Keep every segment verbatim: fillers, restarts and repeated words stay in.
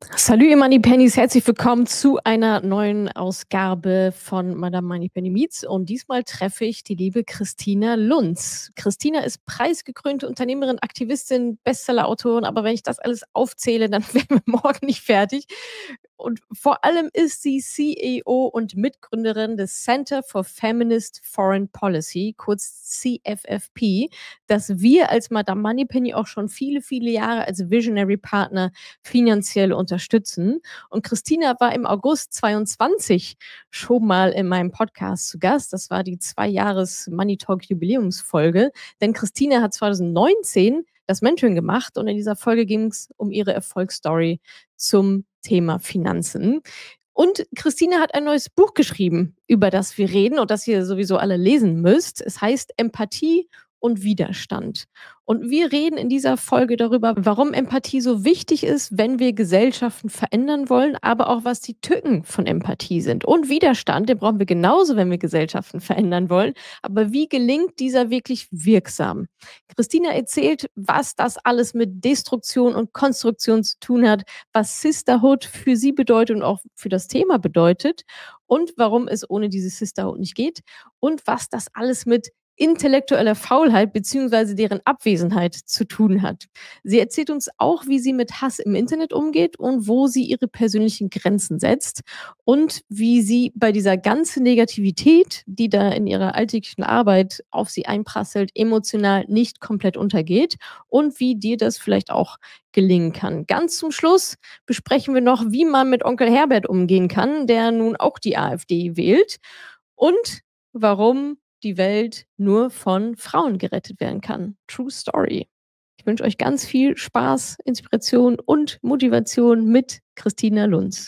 Salü, ihr Moneypennies, herzlich willkommen zu einer neuen Ausgabe von Madame Moneypenny Meets. Und diesmal treffe ich die liebe Christina Lunz. Christina ist preisgekrönte Unternehmerin, Aktivistin, Bestsellerautorin, aber wenn ich das alles aufzähle, dann wären wir morgen nicht fertig. Und vor allem ist sie C E O und Mitgründerin des Center for Feminist Foreign Policy, kurz C F F P, das wir als Madame Moneypenny auch schon viele, viele Jahre als Visionary Partner finanziell unterstützen. Und Christina war im August zweiundzwanzig schon mal in meinem Podcast zu Gast. Das war die zwei-Jahres Money Talk Jubiläumsfolge. Denn Christina hat zweitausendneunzehn das Mentoring gemacht und in dieser Folge ging es um ihre Erfolgsstory zum Thema Finanzen. Und Christina hat ein neues Buch geschrieben, über das wir reden und das ihr sowieso alle lesen müsst. Es heißt Empathie und Widerstand. Und wir reden in dieser Folge darüber, warum Empathie so wichtig ist, wenn wir Gesellschaften verändern wollen, aber auch was die Tücken von Empathie sind. Und Widerstand, den brauchen wir genauso, wenn wir Gesellschaften verändern wollen. Aber wie gelingt dieser wirklich wirksam? Christina erzählt, was das alles mit Destruktion und Konstruktion zu tun hat, was Sisterhood für sie bedeutet und auch für das Thema bedeutet und warum es ohne diese Sisterhood nicht geht und was das alles mit intellektueller Faulheit bzw. deren Abwesenheit zu tun hat. Sie erzählt uns auch, wie sie mit Hass im Internet umgeht und wo sie ihre persönlichen Grenzen setzt und wie sie bei dieser ganzen Negativität, die da in ihrer alltäglichen Arbeit auf sie einprasselt, emotional nicht komplett untergeht und wie dir das vielleicht auch gelingen kann. Ganz zum Schluss besprechen wir noch, wie man mit Onkel Herbert umgehen kann, der nun auch die AfD wählt und warum die Welt nur von Frauen gerettet werden kann. True Story. Ich wünsche euch ganz viel Spaß, Inspiration und Motivation mit Christina Lunz.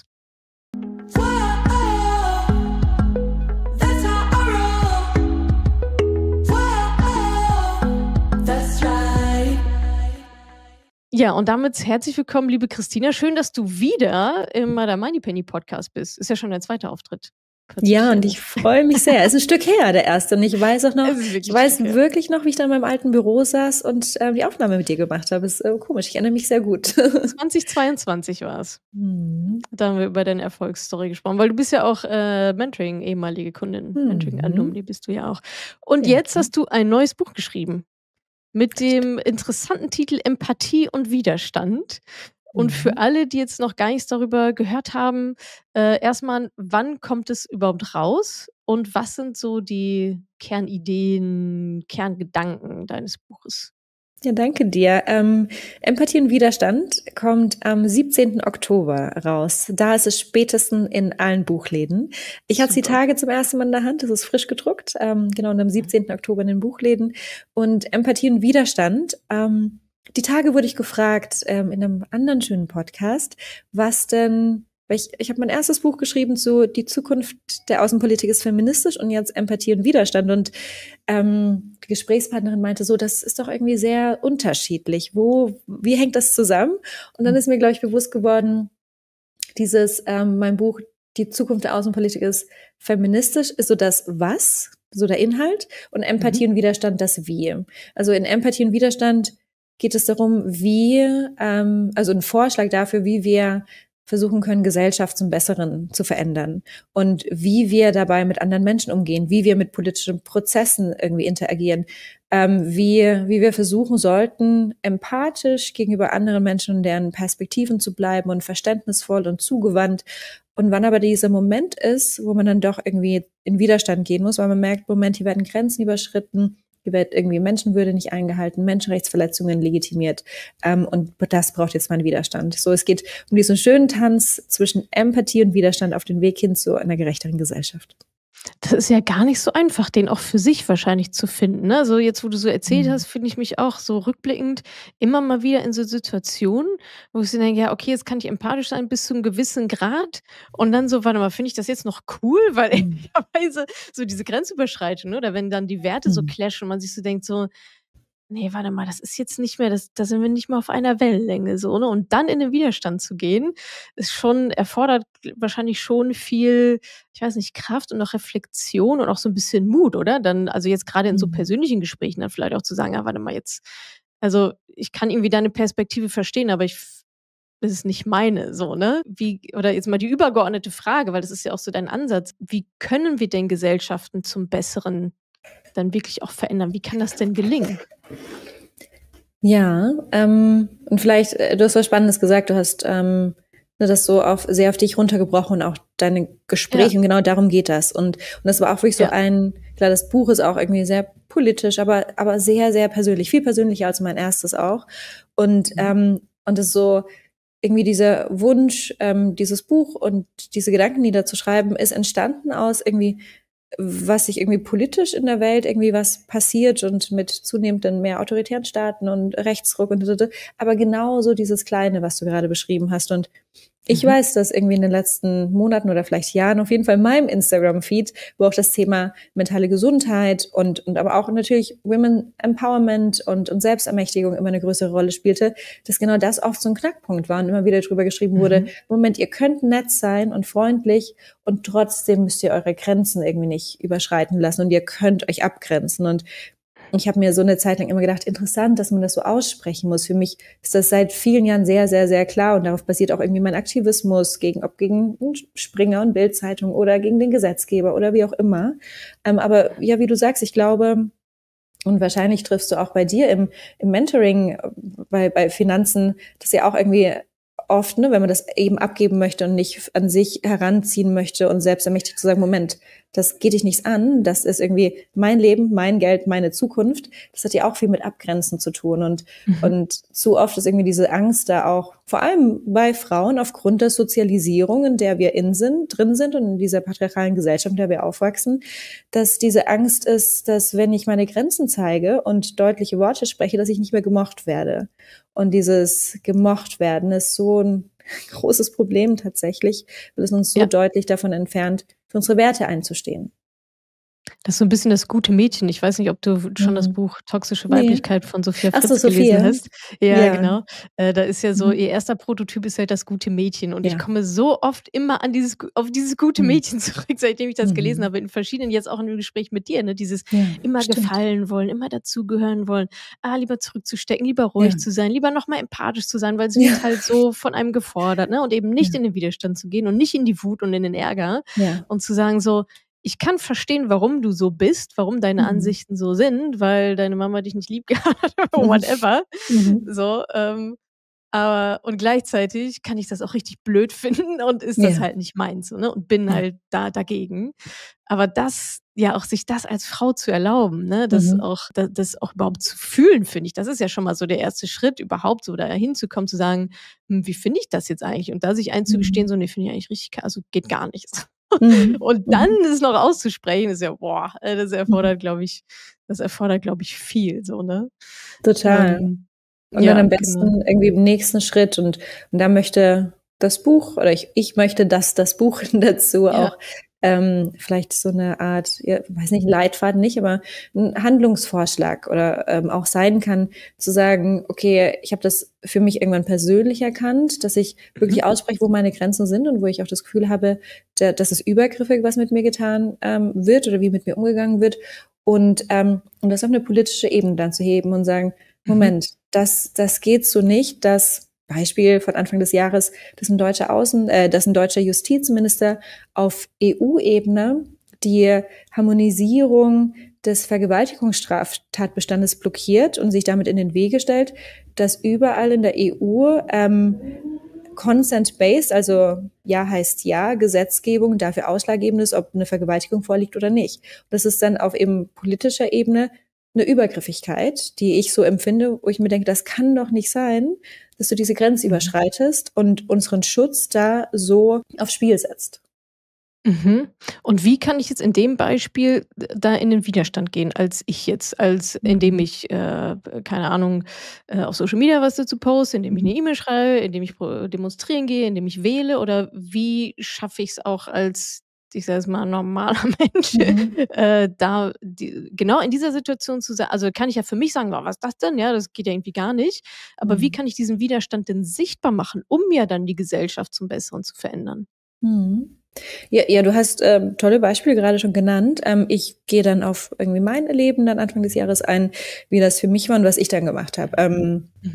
Ja, und damit herzlich willkommen, liebe Christina. Schön, dass du wieder im Madame Moneypenny Podcast bist. Ist ja schon dein zweiter Auftritt. Ja, und ich freue mich sehr. Es ist ein Stück her, der erste. Und ich weiß auch noch, ich weiß wirklich noch, wie ich da in meinem alten Büro saß und äh, die Aufnahme mit dir gemacht habe. Ist äh, komisch, ich erinnere mich sehr gut. zweitausendzweiundzwanzig war es. Mhm. Da haben wir über deine Erfolgsstory gesprochen, weil du bist ja auch äh, Mentoring, ehemalige Kundin. Mhm. Mentoring-Alumni bist du ja auch. Und ja, jetzt hast du ein neues Buch geschrieben mit dem interessanten Titel Empathie und Widerstand. Und für alle, die jetzt noch gar nichts darüber gehört haben, äh, erstmal, wann kommt es überhaupt raus? Und was sind so die Kernideen, Kerngedanken deines Buches? Ja, danke dir. Ähm, Empathie und Widerstand kommt am siebzehnten Oktober raus. Da ist es spätestens in allen Buchläden. Ich hatte die Tage zum ersten Mal in der Hand. Es ist frisch gedruckt. Ähm, genau, und am siebzehnten Oktober in den Buchläden. Und Empathie und Widerstand, ähm, die Tage wurde ich gefragt, ähm, in einem anderen schönen Podcast, was denn, weil ich, ich habe mein erstes Buch geschrieben zu Die Zukunft der Außenpolitik ist feministisch und jetzt Empathie und Widerstand. Und ähm, die Gesprächspartnerin meinte so, das ist doch irgendwie sehr unterschiedlich. Wo, wie hängt das zusammen? Und dann ist mir, glaube ich, bewusst geworden, dieses, ähm, mein Buch Die Zukunft der Außenpolitik ist feministisch, ist so das Was, so der Inhalt, und Empathie mhm. und Widerstand das Wie. Also in Empathie und Widerstand geht es darum, wie, ähm, also ein Vorschlag dafür, wie wir versuchen können, Gesellschaft zum Besseren zu verändern und wie wir dabei mit anderen Menschen umgehen, wie wir mit politischen Prozessen irgendwie interagieren, ähm, wie, wie wir versuchen sollten, empathisch gegenüber anderen Menschen und deren Perspektiven zu bleiben und verständnisvoll und zugewandt. Und wann aber dieser Moment ist, wo man dann doch irgendwie in Widerstand gehen muss, weil man merkt, Moment, hier werden Grenzen überschritten, hier wird irgendwie Menschenwürde nicht eingehalten, Menschenrechtsverletzungen legitimiert. Ähm, und das braucht jetzt mal einen Widerstand. So, es geht um diesen schönen Tanz zwischen Empathie und Widerstand auf den Weg hin zu einer gerechteren Gesellschaft. Das ist ja gar nicht so einfach, den auch für sich wahrscheinlich zu finden. Ne? Also jetzt, wo du so erzählt mhm. hast, finde ich mich auch so rückblickend immer mal wieder in so Situationen, wo ich so denke, ja, okay, jetzt kann ich empathisch sein bis zu einem gewissen Grad und dann so, warte mal, finde ich das jetzt noch cool? Weil mhm. ehrlicherweise so diese Grenzüberschreitung, oder wenn dann die Werte mhm. so clashen und man sich so denkt, so, nee, warte mal, das ist jetzt nicht mehr, das, da sind wir nicht mehr auf einer Wellenlänge, so, ne? Und dann in den Widerstand zu gehen, ist schon, erfordert wahrscheinlich schon viel, ich weiß nicht, Kraft und auch Reflexion und auch so ein bisschen Mut, oder? Dann, also jetzt gerade in so persönlichen Gesprächen dann vielleicht auch zu sagen, ja, warte mal jetzt, also ich kann irgendwie deine Perspektive verstehen, aber ich das ist nicht meine, so, ne? Wie oder jetzt mal die übergeordnete Frage, weil das ist ja auch so dein Ansatz. Wie können wir denn Gesellschaften zum Besseren dann wirklich auch verändern? Wie kann das denn gelingen? Ja, ähm, und vielleicht, äh, du hast was Spannendes gesagt, du hast ähm, ne, das so auf sehr auf dich runtergebrochen und auch deine Gespräche, Ja. und genau darum geht das. Und, und das war auch wirklich so Ja. ein, klar, das Buch ist auch irgendwie sehr politisch, aber, aber sehr, sehr persönlich, viel persönlicher als mein erstes auch. Und, Mhm. ähm, und das so irgendwie dieser Wunsch, ähm, dieses Buch und diese Gedanken niederzuschreiben, ist entstanden aus irgendwie, was sich irgendwie politisch in der Welt irgendwie was passiert und mit zunehmenden mehr autoritären Staaten und Rechtsruck und so, aber genauso dieses Kleine, was du gerade beschrieben hast. Und ich Mhm. weiß, dass irgendwie in den letzten Monaten oder vielleicht Jahren auf jeden Fall in meinem Instagram-Feed, wo auch das Thema mentale Gesundheit und, und aber auch natürlich Women Empowerment und, und Selbstermächtigung immer eine größere Rolle spielte, dass genau das oft so ein Knackpunkt war und immer wieder drüber geschrieben wurde, Mhm. Moment, ihr könnt nett sein und freundlich und trotzdem müsst ihr eure Grenzen irgendwie nicht überschreiten lassen und ihr könnt euch abgrenzen. Und ich habe mir so eine Zeit lang immer gedacht, interessant, dass man das so aussprechen muss. Für mich ist das seit vielen Jahren sehr, sehr, sehr klar und darauf basiert auch irgendwie mein Aktivismus, gegen, ob gegen Springer und Bild-Zeitung oder gegen den Gesetzgeber oder wie auch immer. Ähm, aber ja, wie du sagst, ich glaube, und wahrscheinlich triffst du auch bei dir im, im Mentoring, bei, bei Finanzen, das ja auch irgendwie oft, ne, wenn man das eben abgeben möchte und nicht an sich heranziehen möchte und selbst ermächtigt zu sagen, Moment, das geht dich nichts an, das ist irgendwie mein Leben, mein Geld, meine Zukunft. Das hat ja auch viel mit Abgrenzen zu tun. Und, Mhm. und zu oft ist irgendwie diese Angst da auch, vor allem bei Frauen, aufgrund der Sozialisierung, in der wir in sind, drin sind und in dieser patriarchalen Gesellschaft, in der wir aufwachsen, dass diese Angst ist, dass wenn ich meine Grenzen zeige und deutliche Worte spreche, dass ich nicht mehr gemocht werde. Und dieses gemocht werden ist so ein großes Problem tatsächlich, weil es uns so Ja. deutlich davon entfernt, für unsere Werte einzustehen. Das ist so ein bisschen das gute Mädchen. Ich weiß nicht, ob du schon das Mhm. Buch „Toxische Ne. Weiblichkeit“ von Sophia Ach so, Fritz gelesen Sophia. hast. Ja, Ja. genau. Äh, da ist ja so, Mhm. ihr erster Prototyp ist halt das gute Mädchen und ich Ja. komme so oft immer an dieses auf dieses gute Mhm. Mädchen zurück, seitdem ich das gelesen Mhm. habe, in verschiedenen, jetzt auch in dem Gespräch mit dir, ne? Dieses Ja, immer stimmt. gefallen wollen, immer dazugehören wollen, ah, lieber zurückzustecken, lieber ruhig Ja. zu sein, lieber noch mal empathisch zu sein, weil es Ja. wird halt so von einem gefordert, ne? Und eben nicht Ja. in den Widerstand zu gehen und nicht in die Wut und in den Ärger Ja. und zu sagen so: „Ich kann verstehen, warum du so bist, warum deine Mhm. Ansichten so sind, weil deine Mama dich nicht lieb gehabt hat oder Mhm. whatever.“ Mhm. So, ähm, aber und gleichzeitig kann ich das auch richtig blöd finden und ist das Ja. halt nicht meins, so, ne, und bin Ja. halt da dagegen. Aber das ja, auch sich das als Frau zu erlauben, ne, das Mhm. auch da das auch überhaupt zu fühlen, finde ich, das ist ja schon mal so der erste Schritt, überhaupt so dahin zu kommen, zu sagen: „Hm, wie finde ich das jetzt eigentlich?“ Und da sich einzugestehen, Mhm. so: „Ne, finde ich eigentlich richtig k also, geht gar nicht.“ Mhm. Und dann Mhm. es noch auszusprechen, ist ja boah, äh, das Mhm. erfordert, glaube ich das erfordert, glaube ich, viel so, ne? Total. Ähm, Und dann ja, am genau. besten irgendwie im nächsten Schritt und und da möchte das Buch oder ich ich möchte, dass das Buch dazu Ja. auch, ähm, vielleicht so 'ne Art, ja, weiß nicht, Leitfaden nicht, aber 'n Handlungsvorschlag oder, ähm, auch sein kann, zu sagen: „Okay, ich habe das für mich irgendwann persönlich erkannt, dass ich Mhm. wirklich ausspreche, wo meine Grenzen sind und wo ich auch das Gefühl habe, da das ist übergriffig, was mit mir getan, ähm, wird oder wie mit mir umgegangen wird.“ Und, ähm, um das auf 'ne politische Ebene dann zu heben und sagen: Mhm. „Moment, das das geht so nicht, dass“ Beispiel von Anfang des Jahres, dass 'n deutscher Außen äh, dass 'n deutscher Justizminister auf E U-Ebene die Harmonisierung des Vergewaltigungsstraftatbestandes blockiert und sich damit in den Wege stellt, dass überall in der E U, ähm, consent-based, also Ja heißt Ja, Gesetzgebung dafür ausschlaggebend ist, ob 'ne Vergewaltigung vorliegt oder nicht. Das ist dann auf eben politischer Ebene 'ne Übergriffigkeit, die ich so empfinde, wo ich mir denke: „Das kann doch nicht sein, dass du diese Grenze Mhm. überschreitest und unseren Schutz da so aufs Spiel setzt.“ Mhm. Und wie kann ich jetzt in dem Beispiel d da in den Widerstand gehen als ich jetzt, als indem Mhm. ich, äh, keine Ahnung, äh, auf Social Media was dazu poste, indem ich Mhm. 'ne E-Mail schreibe, indem ich pro demonstrieren gehe, indem ich wähle oder wie schaffe ich's auch als, ich sage jetzt mal, normaler Mensch, Mhm. äh, da die genau in dieser Situation zu sa also, kann ich ja für mich sagen: „Boah, was ist das denn?“ Ja, das geht ja irgendwie gar nicht. Aber wie Mhm. kann ich diesen Widerstand denn sichtbar machen, um ja dann die Gesellschaft zum Besseren zu verändern? Mhm. Ja, ja, du hast, ähm, tolle Beispiele gerade schon genannt. Ähm, ich gehe dann auf irgendwie mein Leben dann Anfang des Jahres ein, wie das für mich war und was ich dann gemacht habe. Ähm Mhm.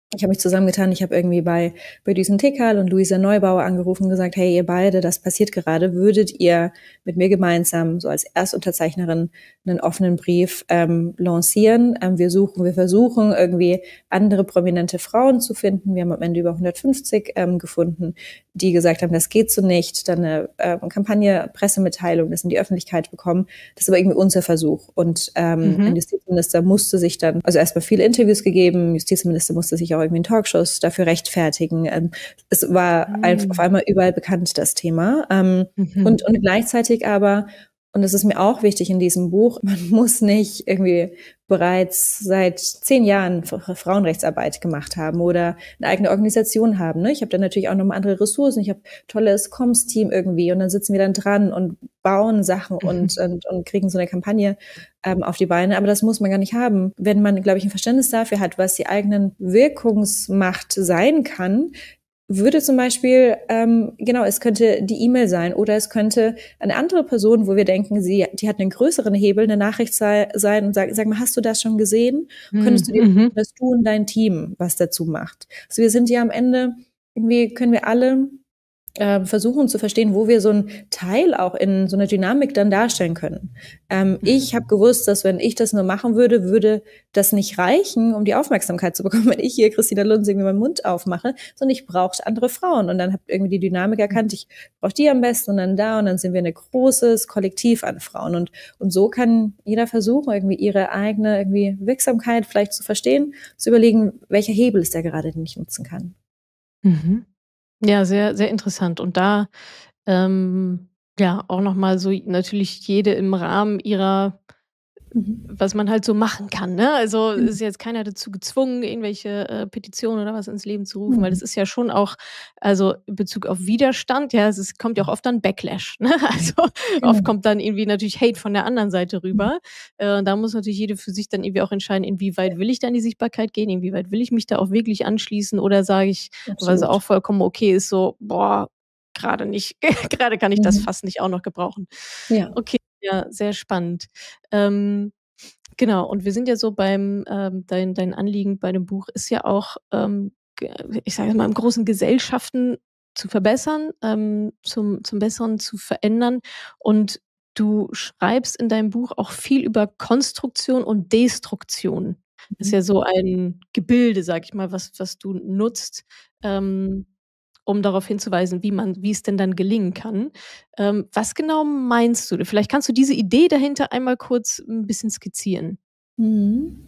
Ich habe mich zusammengetan, ich habe irgendwie bei, bei Düsen Tekal und Luisa Neubauer angerufen und gesagt, hey, ihr beide, das passiert gerade, würdet ihr mit mir gemeinsam so als Erstunterzeichnerin einen offenen Brief ähm, lancieren? Ähm, wir suchen, wir versuchen irgendwie andere prominente Frauen zu finden. Wir haben am Ende über hundertfünfzig ähm, gefunden, die gesagt haben, das geht so nicht. Dann eine äh, Kampagne, Pressemitteilung, das in die Öffentlichkeit bekommen. Das ist aber irgendwie unser Versuch. Und ähm, Mhm. ein Justizminister musste sich dann, also erstmal viele Interviews gegeben, Justizminister musste sich auch irgendwie in Talkshows dafür rechtfertigen. Ähm, es war Mhm. einfach auf einmal überall bekannt, das Thema. Ähm, Mhm. und, und gleichzeitig aber, und das ist mir auch wichtig in diesem Buch, man muss nicht irgendwie bereits seit zehn Jahren Frauenrechtsarbeit gemacht haben oder eine eigene Organisation haben. Ne? Ich habe dann natürlich auch noch mal andere Ressourcen. Ich habe tolles Comms-Team irgendwie und dann sitzen wir dann dran und bauen Sachen und, und, und kriegen so eine Kampagne ähm, auf die Beine. Aber das muss man gar nicht haben. Wenn man, glaube ich, ein Verständnis dafür hat, was die eigenen Wirkungsmacht sein kann, würde zum Beispiel, ähm, genau, es könnte die E-Mail sein oder es könnte eine andere Person, wo wir denken, sie, die hat einen größeren Hebel, eine Nachricht sei, sein und sagen, sag mal, hast du das schon gesehen? Mhm. Könntest du dir Mhm. das tun, dein Team, was dazu macht? Also wir sind ja am Ende, irgendwie können wir alle äh, versuchen zu verstehen, wo wir so einen Teil auch in so einer Dynamik dann darstellen können. Ähm, ich habe gewusst, dass wenn ich das nur machen würde, würde das nicht reichen, um die Aufmerksamkeit zu bekommen, wenn ich hier Christina Lunz irgendwie meinen Mund aufmache, sondern ich brauchte andere Frauen. Und dann habe irgendwie die Dynamik erkannt, ich brauche die am besten und dann da und dann sind wir ein großes Kollektiv an Frauen. Und, und so kann jeder versuchen, irgendwie ihre eigene irgendwie Wirksamkeit vielleicht zu verstehen, zu überlegen, welcher Hebel ist der gerade, den ich nutzen kann. Mhm. Ja, sehr, sehr interessant. Und da, ähm, ja, auch noch mal so natürlich jede im Rahmen ihrer Mhm. was man halt so machen kann, ne? Also, Mhm. ist jetzt keiner dazu gezwungen, irgendwelche, äh, Petitionen oder was ins Leben zu rufen, weil Mhm. das ist ja schon auch also, in Bezug auf Widerstand, ja, es ist kommt ja auch oft dann Backlash, ne? Also, oft Genau. kommt dann irgendwie natürlich Hate von der anderen Seite Mhm. rüber. Äh, da muss natürlich jede für sich dann irgendwie auch entscheiden, inwieweit will ich da in die Sichtbarkeit gehen, inwieweit will ich mich da auch wirklich anschließen oder sage ich, was Absolut. auch vollkommen okay ist, so: „Boah, grade nicht. Grade kann ich das Mhm. fast nicht auch noch gebrauchen.“ Ja. Okay, ja, sehr spannend. Ähm, genau, und wir sind ja so beim ähm, dein dein Anliegen bei dem Buch ist ja auch, ähm, g ich sage jetzt mal, im Großen Gesellschaften zu verbessern, ähm, zum zum Besseren zu verändern. Und du schreibst in deinem Buch auch viel über Konstruktion und Destruktion. Das ist Mhm. ja so ein Gebilde, sage ich mal, was was du nutzt, ähm, um darauf hinzuweisen, wie man wie es denn dann gelingen kann. Ähm, was genau meinst du? Vielleicht kannst du diese Idee dahinter einmal kurz 'n bisschen skizzieren. Mhm.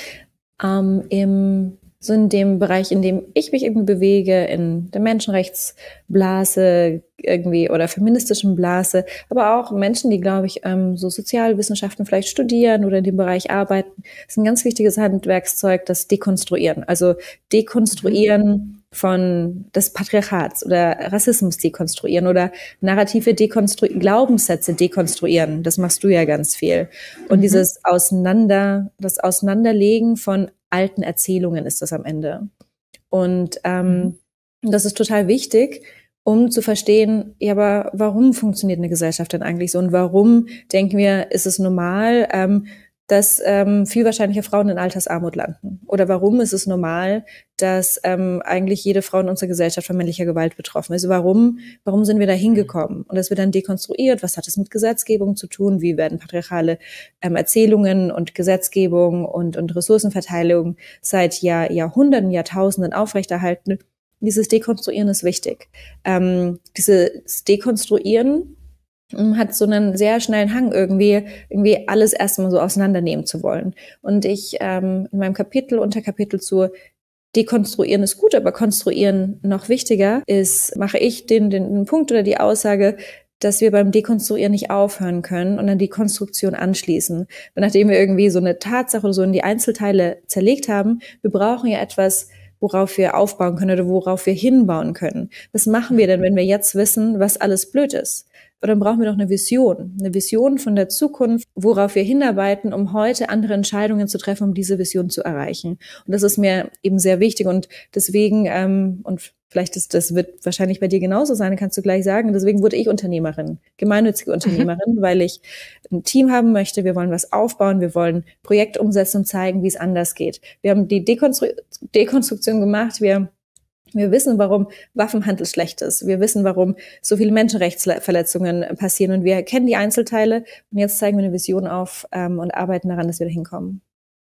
Ähm, im so in dem Bereich, in dem ich mich irgendwie bewege, in der Menschenrechtsblase irgendwie oder feministischen Blase, aber auch Menschen, die, glaube ich, ähm, so Sozialwissenschaften vielleicht studieren oder in dem Bereich arbeiten, ist ein ganz wichtiges Handwerkszeug, das Dekonstruieren. Also Mhm. Dekonstruieren von des Patriarchats oder Rassismus dekonstruieren oder Narrative dekonstruieren, Glaubenssätze dekonstruieren. Das machst du ja ganz viel. Und Mhm. dieses Auseinander, das Auseinanderlegen von alten Erzählungen ist das am Ende. Und Mhm. ähm, das ist total wichtig, um zu verstehen, ja, aber warum funktioniert eine Gesellschaft denn eigentlich so? Und warum denken wir, ist es normal, ähm, dass ähm, viel wahrscheinlicher Frauen in Altersarmut landen? Oder warum ist es normal, dass ähm, eigentlich jede Frau in unserer Gesellschaft von männlicher Gewalt betroffen ist? Warum, warum sind wir da hingekommen? Und das wird dann dekonstruiert. Was hat es mit Gesetzgebung zu tun? Wie werden patriarchale ähm, Erzählungen und Gesetzgebung und, und Ressourcenverteilung seit Jahr, Jahrhunderten, Jahrtausenden aufrechterhalten? Dieses Dekonstruieren ist wichtig. Ähm, dieses Dekonstruieren hat so einen sehr schnellen Hang, irgendwie, irgendwie alles erstmal so auseinandernehmen zu wollen. Und ich ähm, in meinem Kapitel, Unterkapitel zu Dekonstruieren ist gut, aber konstruieren noch wichtiger ist, mache ich den, den, den Punkt oder die Aussage, dass wir beim Dekonstruieren nicht aufhören können und dann die Konstruktion anschließen. Und nachdem wir irgendwie so eine Tatsache oder so in die Einzelteile zerlegt haben, wir brauchen ja etwas, worauf wir aufbauen können oder worauf wir hinbauen können. Was machen wir denn, wenn wir jetzt wissen, was alles blöd ist? Oder dann brauchen wir doch eine Vision, eine Vision von der Zukunft, worauf wir hinarbeiten, um heute andere Entscheidungen zu treffen, um diese Vision zu erreichen. Und das ist mir eben sehr wichtig und deswegen, ähm, und vielleicht ist das wird wahrscheinlich bei dir genauso sein, kannst du gleich sagen. Deswegen wurde ich Unternehmerin, gemeinnützige Unternehmerin, mhm. weil ich ein Team haben möchte. Wir wollen was aufbauen, wir wollen Projekt umsetzen und zeigen, wie es anders geht. Wir haben die Dekonstru Dekonstruktion gemacht. Wir Wir wissen, warum Waffenhandel schlecht ist. Wir wissen, warum so viele Menschenrechtsverletzungen passieren. Und wir kennen die Einzelteile. Und jetzt zeigen wir eine Vision auf ähm, und arbeiten daran, dass wir da hinkommen.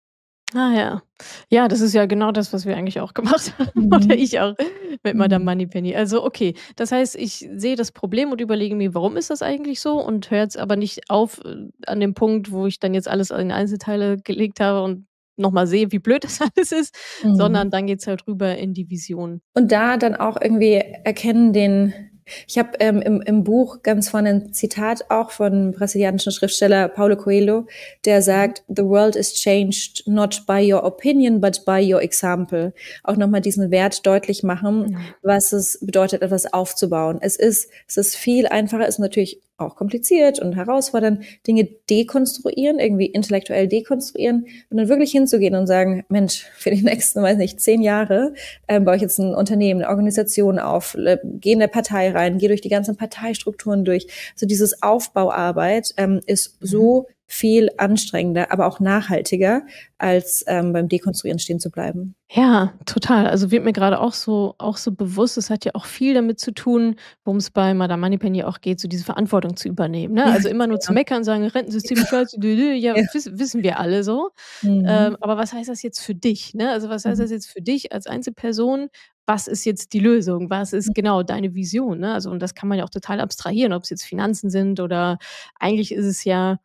Ah ja. Ja, das ist ja genau das, was wir eigentlich auch gemacht haben. Mhm. Oder ich auch mit Madame Mhm. Moneypenny. Also okay, das heißt, ich sehe das Problem und überlege mir, warum ist das eigentlich so? Und höre jetzt aber nicht auf äh, an dem Punkt, wo ich dann jetzt alles in Einzelteile gelegt habe und noch mal sehe, wie blöd das alles ist, Mhm. sondern dann geht's halt rüber in die Vision. Und da dann auch irgendwie erkennen den ich habe ähm, im, im Buch ganz vorne ein Zitat auch von brasilianischen Schriftsteller Paulo Coelho, der sagt, "The world is changed not by your opinion, but by your example." Auch nochmal diesen Wert deutlich machen, Ja. was es bedeutet, etwas aufzubauen. Es ist, es ist viel einfacher, es ist natürlich auch kompliziert und herausfordernd, Dinge dekonstruieren, irgendwie intellektuell dekonstruieren und dann wirklich hinzugehen und sagen, Mensch, für die nächsten, weiß nicht, zehn Jahre äh, baue ich jetzt ein Unternehmen, eine Organisation auf, äh, gehe in eine Partei rein, gehe durch die ganzen Parteistrukturen durch. Also dieses Aufbauarbeit ähm, ist Mhm. so viel anstrengender, aber auch nachhaltiger, als ähm, beim Dekonstruieren stehen zu bleiben. Ja, total. Also wird mir gerade auch so auch so bewusst, es hat ja auch viel damit zu tun, worum es bei Madame Moneypenny auch geht, so diese Verantwortung zu übernehmen, ne? Ja, Also immer nur zu ja. meckern, sagen: „Rentensystem ist scheiße, dü dü." Ja, Ja. wiss wissen wir alle so. Ähm, Mhm. aber was heißt das jetzt für dich, ne? Also, was heißt Mhm. das jetzt für dich als Einzelperson? Was ist jetzt die Lösung? Was ist genau deine Vision, ne? Also, und das kann man ja auch total abstrahieren, ob's jetzt Finanzen sind oder eigentlich ist es ja,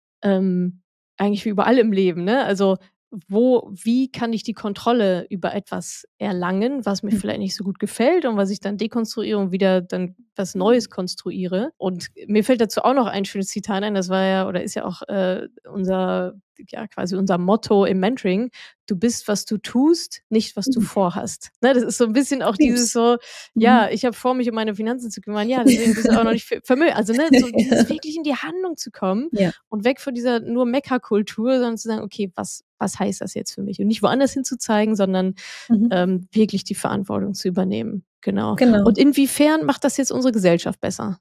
ähm, eigentlich wie überall im Leben, ne? Also, wo wie kann ich die Kontrolle über etwas erlangen, was mir Mhm. vielleicht nicht so gut gefällt und was ich dann dekonstruiere und wieder dann was Neues konstruiere. Und mir fällt dazu auch noch ein schönes Zitat ein, das war ja oder ist ja auch, äh, unser ja, quasi unser Motto im Mentoring: „Du bist, was du tust, nicht was du Mhm. vorhast." Ne, das ist so 'n bisschen auch dieses Lieb's. so: „Ja, Mhm. ich habe vor, mich um meine Finanzen zu kümmern." Ja, deswegen bist du auch noch nicht ver vermö also, ne, so dieses Ja. wirklich in die Handlung zu kommen Ja. und weg von dieser nur Meckerkultur, sondern zu sagen: „Okay, was was heißt das jetzt für mich?" Und nicht woanders hinzuzeigen, sondern, Mhm. ähm, wirklich die Verantwortung zu übernehmen. Genau. Genau. Und inwiefern macht das jetzt unsere Gesellschaft besser?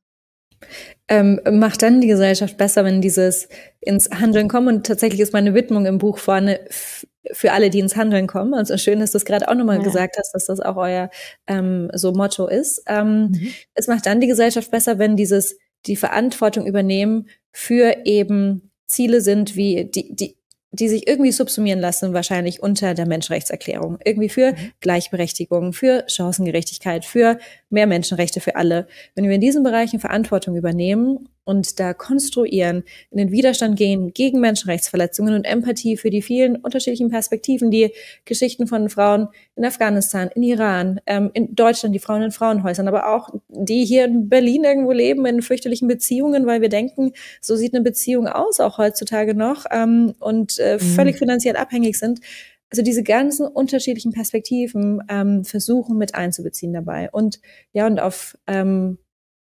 Ähm, macht dann die Gesellschaft besser, wenn dieses ins Handeln kommen und tatsächlich ist meine Widmung im Buch vorne f für alle, die ins Handeln kommen. Also schön, dass du's grad auch noch mal Ja. gesagt hast, dass das auch euer, ähm, so Motto ist. Ähm, Mhm. es macht dann die Gesellschaft besser, wenn dieses die Verantwortung übernehmen für eben Ziele sind, wie die die die sich irgendwie subsumieren lassen, wahrscheinlich unter der Menschenrechtserklärung. Irgendwie für Mhm. Gleichberechtigung, für Chancengerechtigkeit, für mehr Menschenrechte für alle. Wenn wir in diesen Bereichen Verantwortung übernehmen und da konstruieren, in den Widerstand gehen gegen Menschenrechtsverletzungen und Empathie für die vielen unterschiedlichen Perspektiven, die Geschichten von Frauen in Afghanistan, in Iran, ähm, in Deutschland, die Frauen in Frauenhäusern, aber auch die hier in Berlin irgendwo leben, in fürchterlichen Beziehungen, weil wir denken, so sieht eine Beziehung aus, auch heutzutage noch, ähm, und äh, völlig Mhm. finanziell abhängig sind. Also diese ganzen unterschiedlichen Perspektiven ähm, versuchen mit einzubeziehen dabei. Und ja, und auf ähm,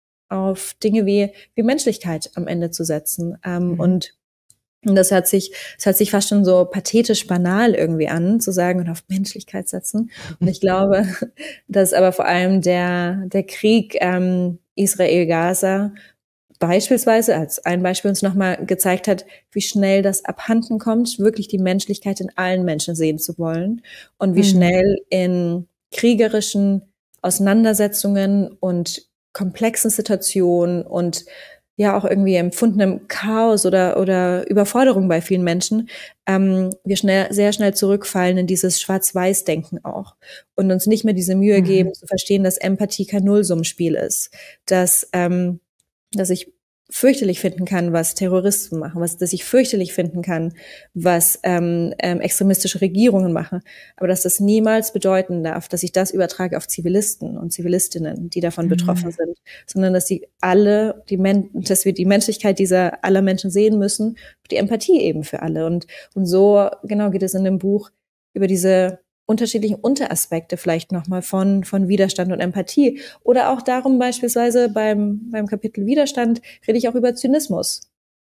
auf Dinge wie wie Menschlichkeit am Ende zu setzen. Ähm, Mhm. und und das hört sich das hört sich fast schon so pathetisch banal irgendwie an, zu sagen: „Und auf Menschlichkeit setzen." Und ich glaube, dass aber vor allem der der Krieg ähm, Israel-Gaza beispielsweise als ein Beispiel uns noch mal gezeigt hat, wie schnell das abhanden kommt, wirklich die Menschlichkeit in allen Menschen sehen zu wollen und wie Mhm. schnell in kriegerischen Auseinandersetzungen und komplexen Situationen und ja auch irgendwie empfundenem Chaos oder oder Überforderung bei vielen Menschen, ähm, wir schnell sehr schnell zurückfallen in dieses Schwarz-Weiß-Denken auch und uns nicht mehr diese Mühe Mhm. geben, zu verstehen, dass Empathie kein Nullsummenspiel ist, dass ähm, dass ich fürchterlich finden kann, was Terroristen machen, was dass ich fürchterlich finden kann, was ähm, ähm, extremistische Regierungen machen, aber dass das niemals bedeuten darf, dass ich das übertrage auf Zivilisten und Zivilistinnen, die davon betroffen Mhm. sind, sondern dass sie alle die Men dass wir die Menschlichkeit dieser aller Menschen sehen müssen, die Empathie eben für alle und und so genau geht es in dem Buch über diese unterschiedlichen Unteraspekte vielleicht noch mal von von Widerstand und Empathie oder auch darum beispielsweise beim beim Kapitel Widerstand rede ich auch über Zynismus.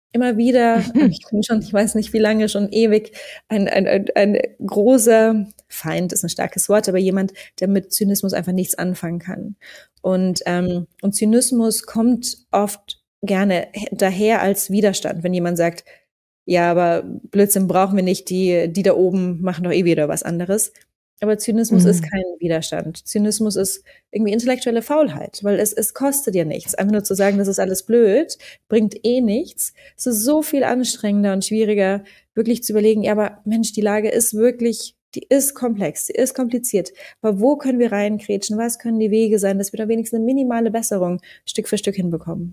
immer wieder, ich bin schon, ich weiß nicht wie lange, schon ewig, ein, ein, ein, ein großer Feind ist ein starkes Wort, aber jemand, der mit Zynismus einfach nichts anfangen kann. Und, ähm, und Zynismus kommt oft gerne daher als Widerstand, wenn jemand sagt, ja, aber Blödsinn brauchen wir nicht, die, die da oben machen doch eh wieder was anderes. Aber Zynismus mhm. ist kein Widerstand. Zynismus ist irgendwie intellektuelle Faulheit, weil es, es kostet dir nichts. Einfach nur zu sagen, das ist alles blöd, bringt eh nichts. Es ist so viel anstrengender und schwieriger, wirklich zu überlegen, ja, aber Mensch, die Lage ist wirklich, die ist komplex, die ist kompliziert. Aber wo können wir reinkrätschen? Was können die Wege sein, dass wir da wenigstens eine minimale Besserung Stück für Stück hinbekommen?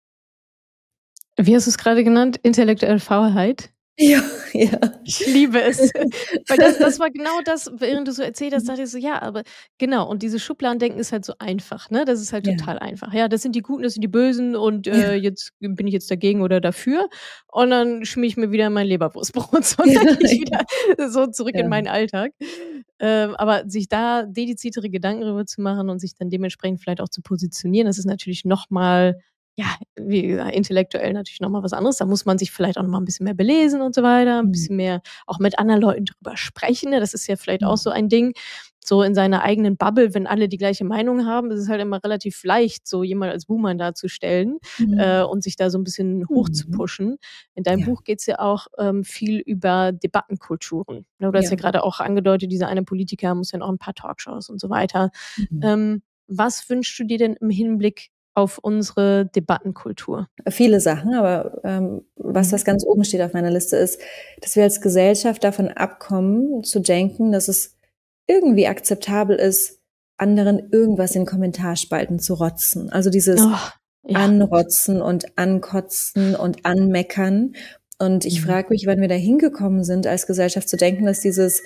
Wie hast du es gerade genannt? Intellektuelle Faulheit? Ja, ja. Ich liebe es. Weil das, das war genau das, während du so erzählt hast, dachte ich so, ja, aber genau. Und dieses Schubladendenken ist halt so einfach, ne? Das ist halt Ja. total einfach. Ja, das sind die Guten, das sind die Bösen und äh, Ja. jetzt bin ich jetzt dagegen oder dafür. Und dann schmier ich mir wieder mein Leberwurstbrot so, und dann gehe ich wieder so zurück Ja. in meinen Alltag. Ähm, aber sich da dediziertere Gedanken darüber zu machen und sich dann dementsprechend vielleicht auch zu positionieren, das ist natürlich noch mal ja, wie gesagt, intellektuell natürlich noch mal was anderes. Da muss man sich vielleicht auch noch mal 'n bisschen mehr belesen und so weiter, 'n Mhm. bisschen mehr auch mit anderen Leuten drüber sprechen, ne? Das ist ja vielleicht Mhm. auch so ein Ding, so in seiner eigenen Bubble, wenn alle die gleiche Meinung haben, ist es halt immer relativ leicht, so jemand als Buhmann darzustellen, Mhm. äh, und sich da so 'n bisschen Mhm. hochzupushen. In deinem Ja. Buch geht's ja auch, ähm, viel über Debattenkulturen, ne? Du hast Ja. ja grade auch angedeutet, dieser eine Politiker muss ja noch 'n paar Talkshows und so weiter. Mhm. Ähm, was wünschst du dir denn im Hinblick auf unsere Debattenkultur? Viele Sachen, aber ähm, was das ganz oben steht auf meiner Liste ist, dass wir als Gesellschaft davon abkommen, zu denken, dass es irgendwie akzeptabel ist, anderen irgendwas in Kommentarspalten zu rotzen. Also dieses Oh, ja. Anrotzen und Ankotzen und Anmeckern. Und ich Mhm. frage mich, wann wir da hingekommen sind, als Gesellschaft zu denken, dass dieses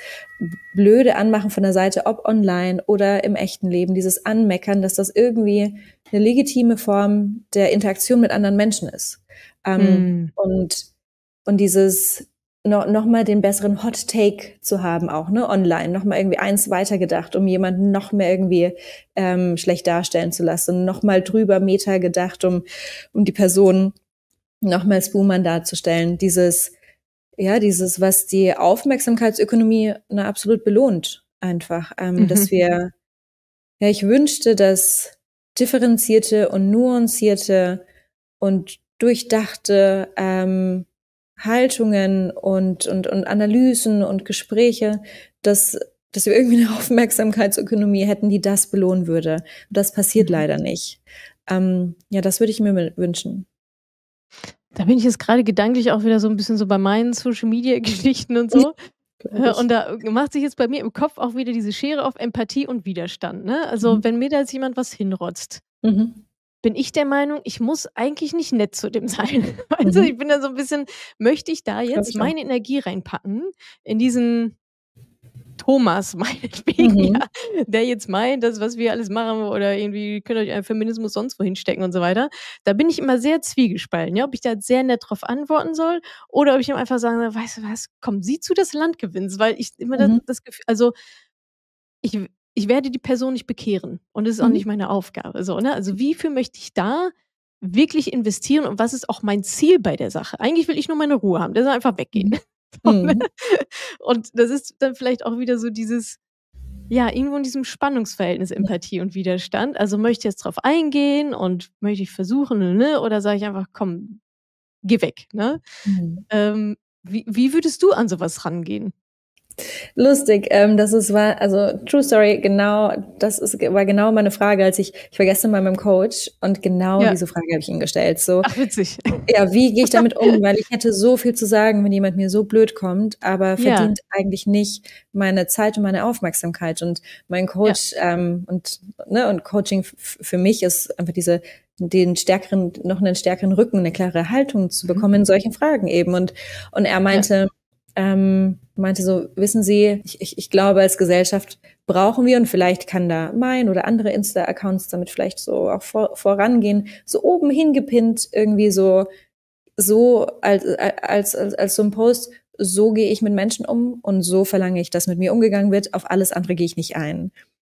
blöde Anmachen von der Seite, ob online oder im echten Leben, dieses Anmeckern, dass das irgendwie eine legitime Form der Interaktion mit anderen Menschen ist. Ähm, Mhm. und, und dieses no, noch mal den besseren Hot Take zu haben, auch ne, online, noch mal irgendwie eins weitergedacht, um jemanden noch mehr irgendwie ähm, schlecht darstellen zu lassen, noch mal drüber Meta gedacht, um, um die Person noch mal als Buhmann darzustellen. Dieses, ja, dieses, was die Aufmerksamkeitsökonomie na, absolut belohnt, einfach, ähm, Mhm. dass wir, ja, ich wünschte, dass differenzierte und nuancierte und durchdachte ähm, Haltungen und, und, und Analysen und Gespräche, dass, dass wir irgendwie eine Aufmerksamkeitsökonomie hätten, die das belohnen würde. Das passiert Mhm. leider nicht. Ähm, ja, das würde ich mir wünschen. Da bin ich jetzt gerade gedanklich auch wieder so 'n bisschen so bei meinen Social-Media-Geschichten und so. Äh, und da macht sich jetzt bei mir im Kopf auch wieder diese Schere auf Empathie und Widerstand, ne? Also, Mhm. wenn mir da jetzt jemand was hinrotzt, Mhm. bin ich der Meinung, ich muss eigentlich nicht nett zu dem sein. Weißt du, Mhm. ich bin da so 'n bisschen möchte ich da Glaube jetzt ich auch. meine Energie reinpacken in diesen Thomas meinetwegen, Mhm. ja, der jetzt meint, das, was wir alles machen oder irgendwie könnt ihr euch euren Feminismus sonst wo hinstecken und so weiter. Da bin ich immer sehr zwiegespalten, ja, ob ich da jetzt sehr nett drauf antworten soll oder ob ich ihm einfach sagen soll: „Weißt du was? Komm, sieh zu, dass du Land gewinnst“, weil ich immer das Mhm. das Gefühl also, ich w ich werde die Person nicht bekehren und das ist auch Mhm. nicht meine Aufgabe, so, ne? Also, wie viel möchte ich da wirklich investieren und was ist auch mein Ziel bei der Sache? Eigentlich will ich nur meine Ruhe haben, der soll einfach weggehen. Mhm. So, ne? Mhm. Und das ist dann vielleicht auch wieder so dieses ja, irgendwo in diesem Spannungsverhältnis Ja. Empathie und Widerstand. Also, möchte ich jetzt drauf eingehen und möchte ich versuchen, ne, oder sage ich einfach: „Komm, geh weg“, ne? Mhm. Ähm, wie wie würdest du an so was rangehen? Lustig, ähm, das ist war also True Story, genau, das ist war genau meine Frage, als ich ich war gestern bei meinem Coach und genau Ja. diese Frage habe ich ihm gestellt, so, Ach, witzig. ja, wie gehe ich damit um? Weil ich hätte so viel zu sagen, wenn jemand mir so blöd kommt, aber Ja. verdient eigentlich nicht meine Zeit und meine Aufmerksamkeit. Und mein Ja. Coach ähm, und ne, und Coaching f für mich ist einfach diese den stärkeren noch 'nen stärkeren Rücken, 'ne klare Haltung zu Mhm. bekommen in solchen Fragen eben. Und und er Ja. meinte ähm, meinte so: „Wissen Sie, ich ich ich glaube, als Gesellschaft brauchen wir“ und vielleicht kann da mein oder andere Insta-Accounts damit vielleicht so auch vor vorangehen, so oben hingepinnt irgendwie so so als als als als so 'n Post: „So gehe ich mit Menschen um und so verlange ich, dass mit mir umgegangen wird. Auf alles andere gehe ich nicht ein.“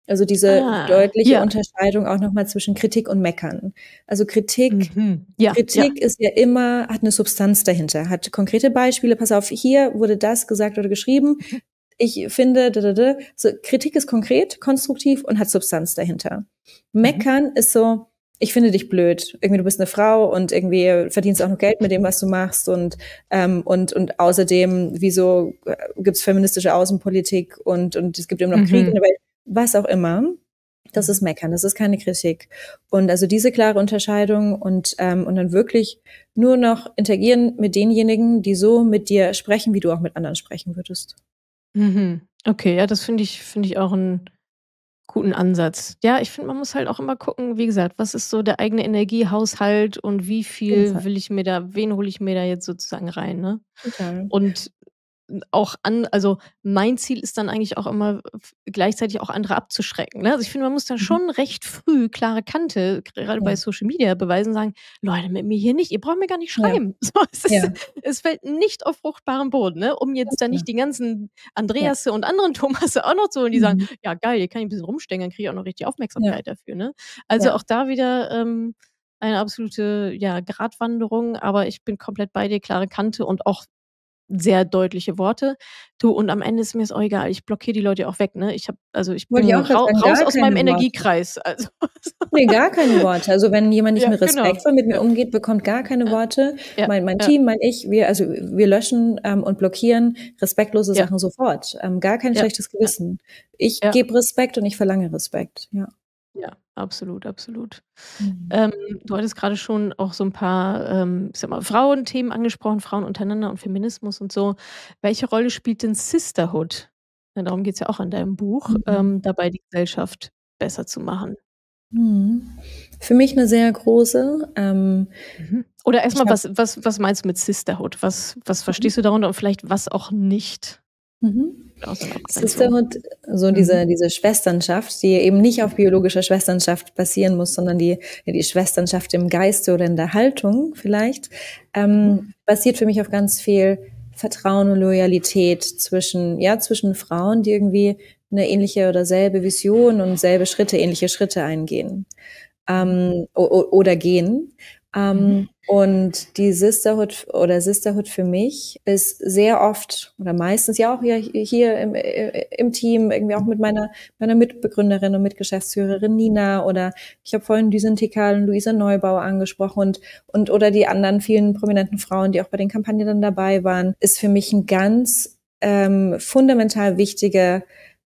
Also diese Ah, deutliche ja. Unterscheidung auch nochmal zwischen Kritik und Meckern. Also Kritik, Mhm. Ja, Kritik ja. ist ja immer, hat eine Substanz dahinter, hat konkrete Beispiele. Pass auf, hier wurde das gesagt oder geschrieben. Mhm. Ich finde, da, da, da. So, Kritik ist konkret, konstruktiv und hat Substanz dahinter. Mhm. Meckern ist so, ich finde dich blöd. Irgendwie du bist eine Frau und irgendwie verdienst auch noch Geld mit dem, was du machst und ähm, und und außerdem, wieso äh, gibt's feministische Außenpolitik und und es gibt immer noch Krieg in Mhm. der Welt, was auch immer. Das ist Mhm. Meckern, das ist keine Kritik. Und also diese klare Unterscheidung und ähm, und dann wirklich nur noch interagieren mit denjenigen, die so mit dir sprechen, wie du auch mit anderen sprechen würdest. Mhm. Okay, ja, das finde ich finde ich auch 'n guten Ansatz. Ja, ich finde, man muss halt auch immer gucken, wie gesagt, was ist so der eigene Energiehaushalt und wie Auf jeden viel Fall. will ich mir da wen hole ich mir da jetzt sozusagen rein, ne? Total. Und auch an also, mein Ziel ist dann eigentlich auch immer f gleichzeitig auch andere abzuschrecken, ne? Also, ich finde, man muss dann Mhm. schon recht früh klare Kante, gerade Ja. bei Social Media beweisen, sagen: „Leute, mit mir hier nicht. Ihr braucht mir gar nicht Ja. schreiben.“ So, es ist Ja. es fällt nicht auf fruchtbaren Boden, ne? Um jetzt Ganz da genau. nicht die ganzen Ja. Andreasse und anderen Thomasse auch noch zu holen, die sagen: Mhm. „Ja geil, hier kann ich 'n bisschen rumstängeln, kriege ich auch noch richtig Ja. Aufmerksamkeit dafür“, ne? Also, Ja. auch da wieder, ähm, eine absolute, ja, Gratwanderung, aber ich bin komplett bei dir, klare Kante und auch sehr deutliche Worte. Du, und am Ende ist mir's auch egal. Ich blockiere die Leute auch weg, ne? Ich habe also, ich Wollte ich bin auch grad rau sagen, raus gar aus meinem keine Worte. Energiekreis, also Ne, gar keine Worte. Also, wenn jemand nicht Ja, mehr genau. respektvoll mit mir Ja. umgeht, bekommt gar keine Ja. Worte. Ja. Mein mein Ja. Team, mein ich, wir also, wir löschen, ähm, und blockieren respektlose Ja. Sachen sofort. Ähm, gar kein Ja. schlechtes Ja. Gewissen. Ich Ja. gebe Respekt und ich verlange Respekt, ja. Ja, absolut, absolut. Mhm. Ähm, du hattest grade schon auch so 'n paar, ähm, ich sage mal, Frauenthemen angesprochen, Frauen untereinander und Feminismus und so. Welche Rolle spielt denn Sisterhood? Ne, darum geht's ja auch in deinem Buch, Mhm. ähm, dabei, die Gesellschaft besser zu machen. Mhm. Für mich 'ne sehr große. Ähm, Mhm. Oder erst ich mal, habe was was was meinst du mit Sisterhood? Was was Mhm. verstehst du darunter und vielleicht was auch nicht? Mhm. Aus so 'ner Abgrenzung. Sisterhood, so Mhm. diese diese Schwesternschaft, die eben nicht auf biologischer Schwesternschaft basieren muss, sondern die ja, die Schwesternschaft im Geiste oder in der Haltung vielleicht, Mhm. ähm, basiert für mich auf ganz viel Vertrauen und Loyalität zwischen ja, zwischen Frauen, die irgendwie 'ne ähnliche oder selbe Vision und selbe Schritte ähnliche Schritte eingehen, Mhm. ähm, o o oder gehen. Mhm. Ähm, und die Sisterhood oder Sisterhood für mich ist sehr oft oder meistens ja auch hier hier im äh, im Team, irgendwie auch mit meiner meiner Mitbegründerin und Mitgeschäftsführerin Nina oder ich habe vorhin Düsen Tikal und Luisa Neubauer angesprochen und und oder die anderen vielen prominenten Frauen, die auch bei den Kampagnen dann dabei waren, ist für mich 'n ganz, ähm, fundamental wichtiger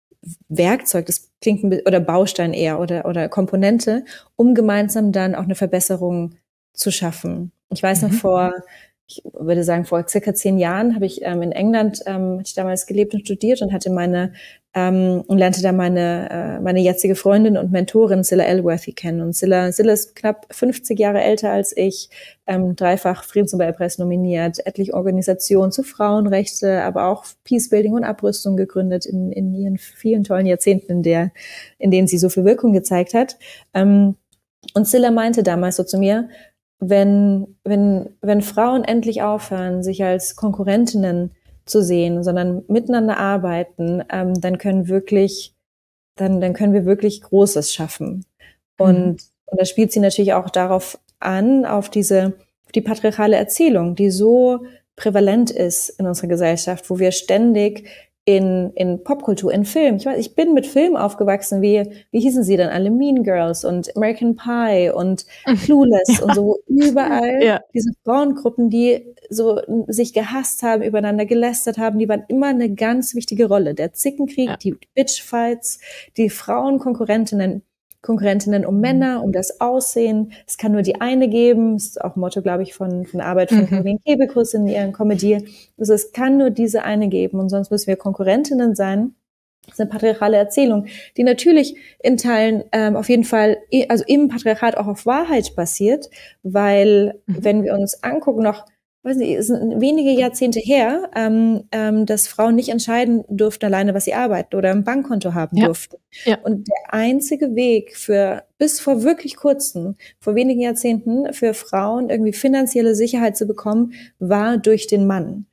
W Werkzeug, das klingt 'n bi oder Baustein eher oder oder Komponente, um gemeinsam dann auch 'ne Verbesserung zu schaffen. Ich weiß noch Mhm. vor ich würde sagen, vor circa zehn Jahren habe ich, ähm, in England, ähm hatte ich damals gelebt und studiert und hatte meine ähm, und lernte da meine äh, meine jetzige Freundin und Mentorin Zilla Elworthy kennen. Und Zilla Zilla ist knapp fünfzig Jahre älter als ich, ähm, dreifach Friedensnobelpreis nominiert, etliche Organisationen zu Frauenrechte, aber auch Peacebuilding und Abrüstung gegründet in in ihren vielen tollen Jahrzehnten, in der in denen sie so viel Wirkung gezeigt hat. Ähm, und Zilla meinte damals so zu mir: „Wenn wenn wenn Frauen endlich aufhören, sich als Konkurrentinnen zu sehen, sondern miteinander arbeiten, ähm, dann können wirklich dann dann können wir wirklich Großes schaffen.“ Mhm. Und und da spielt sie natürlich auch darauf an, auf diese auf die patriarchale Erzählung, die so prävalent ist in unserer Gesellschaft, wo wir ständig in in Popkultur, in Film ich weiß ich bin mit Filmen aufgewachsen, wie wie hießen sie denn alle? Mean Girls und American Pie und Clueless und Ja. so überall Ja. diese Frauengruppen, die so sich gehasst haben, übereinander gelästert haben, die waren immer 'ne ganz wichtige Rolle. Der Ja. Zickenkrieg, die Bitchfights, die Frauenkonkurrentinnen Konkurrentinnen um Mhm. Männer, um das Aussehen. Es kann nur die eine geben, ist auch Motto, glaube ich, von von der Arbeit von Mhm. Caroline Kebekus in ihren Comedy. Also, es kann nur diese eine geben und sonst müssen wir Konkurrentinnen sein. Das ist 'ne patriarchale Erzählung, die natürlich in Teilen, ähm, auf jeden Fall i also, im Patriarchat auch auf Wahrheit basiert, weil Mhm. wenn wir uns angucken, noch weiß nicht, es sind wenige Jahrzehnte her, ähm, ähm, dass Frauen nicht entscheiden durften alleine, was sie arbeiten oder 'n Bankkonto haben Ja. durften. Ja. Und der einzige Weg für bis vor wirklich Kurzem, vor wenigen Jahrzehnten, für Frauen irgendwie finanzielle Sicherheit zu bekommen, war durch den Mann.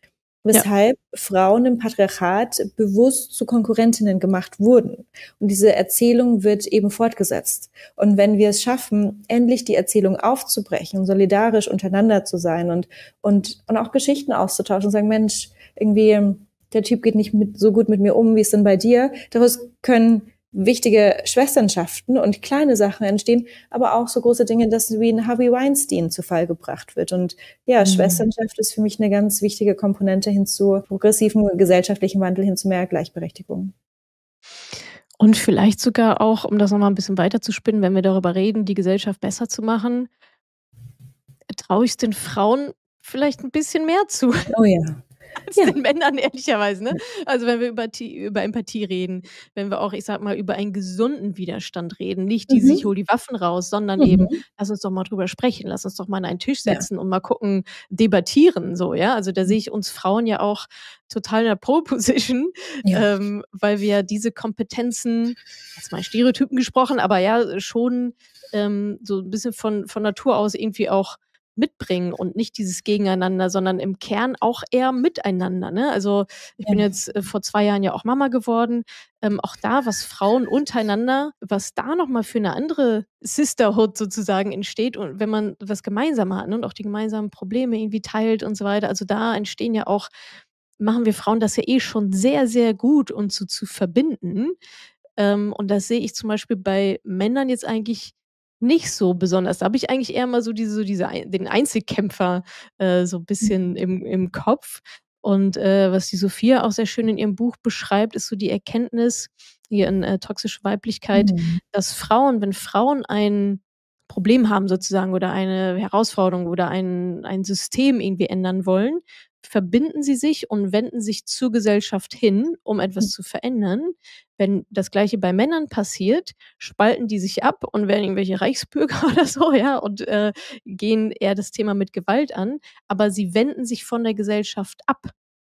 weshalb ja. Frauen im Patriarchat bewusst zu Konkurrentinnen gemacht wurden. Und diese Erzählung wird eben fortgesetzt. Und wenn wir es schaffen, endlich die Erzählung aufzubrechen, solidarisch untereinander zu sein und, und, und auch Geschichten auszutauschen und sagen, Mensch, irgendwie, der Typ geht nicht mit, so gut mit mir um, wie es denn bei dir? Daraus können wichtige Schwesternschaften und kleine Sachen entstehen, aber auch so große Dinge, dass wie ein Harvey Weinstein zu Fall gebracht wird. Und ja, mhm. Schwesternschaft ist für mich eine ganz wichtige Komponente hin zu progressiven gesellschaftlichen Wandel, hin zu mehr Gleichberechtigung. Und vielleicht sogar auch, um das nochmal ein bisschen weiter zu spinnen, wenn wir darüber reden, die Gesellschaft besser zu machen, traue ich es den Frauen vielleicht ein bisschen mehr zu. Oh ja. Als ja. den Männern, ehrlicherweise. Ne? Also wenn wir über, über Empathie reden, wenn wir auch, ich sag mal, über einen gesunden Widerstand reden, nicht die, mhm. ich hol die Waffen raus, sondern mhm. eben, lass uns doch mal drüber sprechen, lass uns doch mal an einen Tisch setzen ja. und mal gucken, debattieren, so, ja. Also da sehe ich uns Frauen ja auch total in der Pole Position, ja. ähm, weil wir diese Kompetenzen, jetzt mal Stereotypen gesprochen, aber ja, schon ähm, so ein bisschen von, von Natur aus irgendwie auch mitbringen und nicht dieses Gegeneinander, sondern im Kern auch eher miteinander. Ne? Also ich ja. bin jetzt äh, vor zwei Jahren ja auch Mama geworden. Ähm, auch da, was Frauen untereinander, was da nochmal für eine andere Sisterhood sozusagen entsteht und wenn man was gemeinsam hat, ne? Und auch die gemeinsamen Probleme irgendwie teilt und so weiter. Also da entstehen ja auch, machen wir Frauen das ja eh schon sehr, sehr gut, uns so zu verbinden. Ähm, und das sehe ich zum Beispiel bei Männern jetzt eigentlich nicht so besonders. Da habe ich eigentlich eher mal so diese, so diese den Einzelkämpfer äh, so ein bisschen im, im Kopf. Und äh, was die Sophia auch sehr schön in ihrem Buch beschreibt, ist so die Erkenntnis hier in äh, Toxische Weiblichkeit, mhm. dass Frauen, wenn Frauen ein Problem haben sozusagen oder eine Herausforderung oder ein, ein System irgendwie ändern wollen, verbinden sie sich und wenden sich zur Gesellschaft hin, um etwas zu verändern. Wenn das Gleiche bei Männern passiert, spalten die sich ab und werden irgendwelche Reichsbürger oder so, ja, und äh, gehen eher das Thema mit Gewalt an, aber sie wenden sich von der Gesellschaft ab.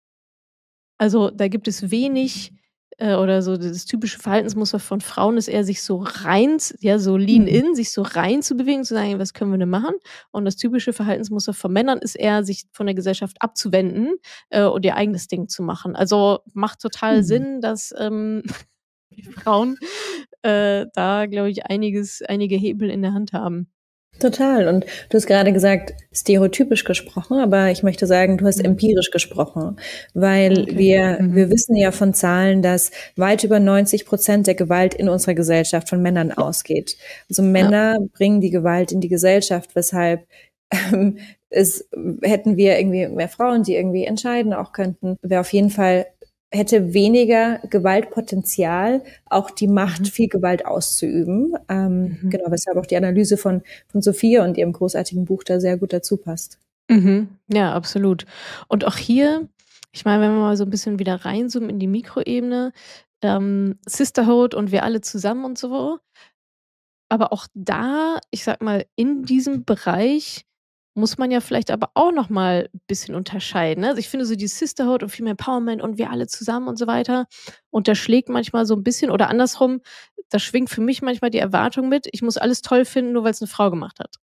Also da gibt es wenig äh, oder so das typische Verhaltensmuster von Frauen ist eher, sich so rein, ja, so lean in, sich so rein zu bewegen, zu sagen, was können wir denn machen? Und das typische Verhaltensmuster von Männern ist eher, sich von der Gesellschaft abzuwenden äh, und ihr eigenes Ding zu machen. Also macht total mhm. Sinn, dass ähm, die Frauen äh, da, glaube ich, einiges, einige Hebel in der Hand haben. Total. Und du hast gerade gesagt, stereotypisch gesprochen, aber ich möchte sagen, du hast mhm. empirisch gesprochen, weil okay. wir, mhm. wir wissen ja von Zahlen, dass weit über neunzig Prozent der Gewalt in unserer Gesellschaft von Männern ja. ausgeht. Also Männer ja. bringen die Gewalt in die Gesellschaft, weshalb ähm, es, hätten wir irgendwie mehr Frauen, die irgendwie entscheiden auch könnten, wäre auf jeden Fall hätte weniger Gewaltpotenzial, auch die Macht, mhm. viel Gewalt auszuüben. Ähm, mhm. Genau, weshalb auch die Analyse von, von Sophia und ihrem großartigen Buch da sehr gut dazu passt. Mhm. Ja, absolut. Und auch hier, ich meine, wenn wir mal so ein bisschen wieder reinzoomen in die Mikroebene, ähm, Sisterhood und wir alle zusammen und so. Aber auch da, ich sag mal, in diesem Bereich muss man ja vielleicht aber auch noch mal ein bisschen unterscheiden, ne? Also, ich finde so die Sisterhood und Female Empowerment und wir alle zusammen und so weiter unterschlägt manchmal so ein bisschen oder andersrum, da schwingt für mich manchmal die Erwartung mit, ich muss alles toll finden, nur weil es eine Frau gemacht hat.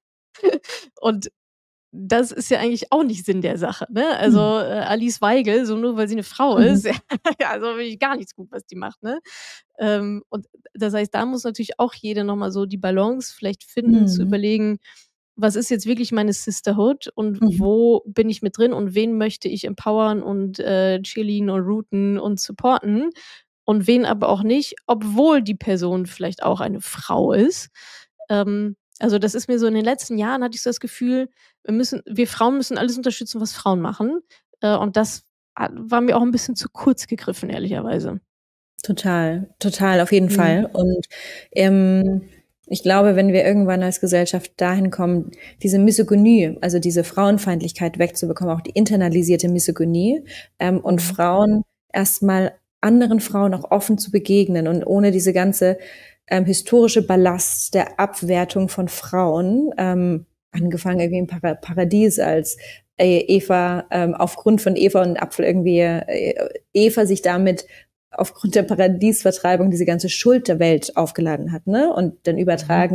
Und das ist ja eigentlich auch nicht Sinn der Sache, ne? Also, Mhm. äh, Alice Weigel, so nur weil sie eine Frau Mhm. ist, ja, also finde ich gar nichts gut, was die macht, ne? Ähm, und das heißt, da muss natürlich auch jede noch mal so die Balance vielleicht finden, zu Mhm. überlegen, was ist jetzt wirklich meine Sisterhood und Mhm. wo bin ich mit drin und wen möchte ich empowern und äh, cheerleaden und routen und supporten und wen aber auch nicht, obwohl die Person vielleicht auch eine Frau ist. Ähm, also das ist mir so in den letzten Jahren hatte ich so das Gefühl, wir müssen, wir Frauen müssen alles unterstützen, was Frauen machen. Äh, und das hat, war mir auch ein bisschen zu kurz gegriffen, ehrlicherweise. Total, total, auf jeden Mhm. Fall. Und ähm, ich glaube, wenn wir irgendwann als Gesellschaft dahin kommen, diese Misogynie, also diese Frauenfeindlichkeit wegzubekommen, auch die internalisierte Misogynie, ähm, und Frauen erstmal anderen Frauen auch offen zu begegnen und ohne diese ganze ähm, historische Ballast der Abwertung von Frauen, ähm, angefangen irgendwie im Para- Paradies als äh, Eva, ähm, aufgrund von Eva und Apfel irgendwie äh, Eva sich damit aufgrund der Paradiesvertreibung diese ganze Schuld der Welt aufgeladen hat, ne? Und dann übertragen in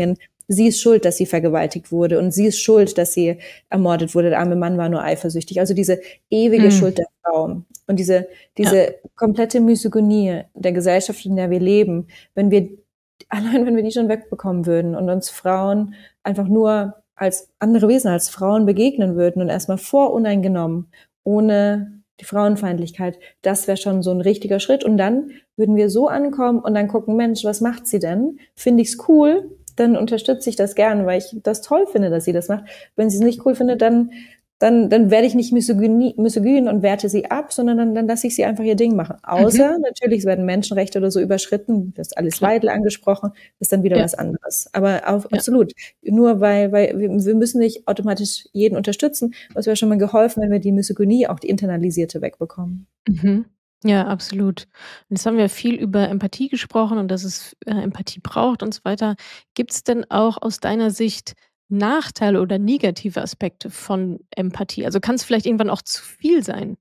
sie ist schuld, dass sie vergewaltigt wurde und sie ist schuld, dass sie ermordet wurde. Der arme Mann war nur eifersüchtig. Also diese ewige mhm. Schuld der Frau und diese, diese ja. komplette Misogynie der Gesellschaft, in der wir leben, wenn wir, allein wenn wir die schon wegbekommen würden und uns Frauen einfach nur als andere Wesen, als Frauen begegnen würden und erstmal voruneingenommen, ohne die Frauenfeindlichkeit, das wäre schon so ein richtiger Schritt. Und dann würden wir so ankommen und dann gucken, Mensch, was macht sie denn? Finde ich's cool, dann unterstütze ich das gerne, weil ich das toll finde, dass sie das macht. Wenn sie es nicht cool findet, dann dann dann werde ich nicht misogyn, misogyn und werte sie ab, sondern dann, dann lasse ich sie einfach ihr Ding machen. Außer, mhm. natürlich, es werden Menschenrechte oder so überschritten, das ist alles Weidel angesprochen, das ist dann wieder ja. was anderes. Aber auf, ja. absolut, nur weil, weil wir, wir müssen nicht automatisch jeden unterstützen, aber es wäre schon mal geholfen, wenn wir die Misogynie, auch die internalisierte, wegbekommen. Mhm. Ja, absolut. Und jetzt haben wir viel über Empathie gesprochen und dass es äh, Empathie braucht und so weiter. Gibt es denn auch aus deiner Sicht Nachteile oder negative Aspekte von Empathie? Also kann es vielleicht irgendwann auch zu viel sein?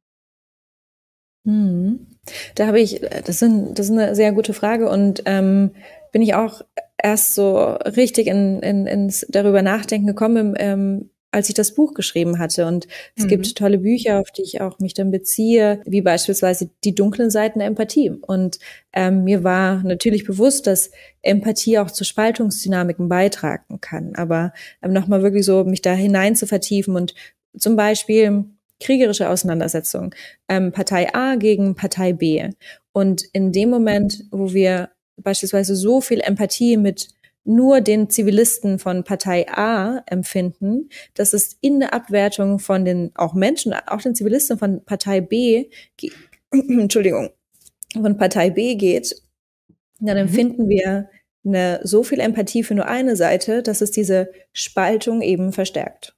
Hm. Da habe ich, das, sind, das ist eine sehr gute Frage und ähm, bin ich auch erst so richtig in, in, ins darüber nachdenken gekommen, ähm, als ich das Buch geschrieben hatte. Und es mhm. gibt tolle Bücher, auf die ich auch mich dann beziehe, wie beispielsweise Die dunklen Seiten der Empathie. Und ähm, mir war natürlich bewusst, dass Empathie auch zu Spaltungsdynamiken beitragen kann. Aber ähm, nochmal wirklich so mich da hinein zu vertiefen und zum Beispiel kriegerische Auseinandersetzung, ähm, Partei A gegen Partei B. Und in dem Moment, wo wir beispielsweise so viel Empathie mit nur den Zivilisten von Partei A empfinden, dass es in der Abwertung von den auch Menschen, auch den Zivilisten von Partei B, ge- Entschuldigung, von Partei B geht, dann empfinden mhm. wir eine, so viel Empathie für nur eine Seite, dass es diese Spaltung eben verstärkt.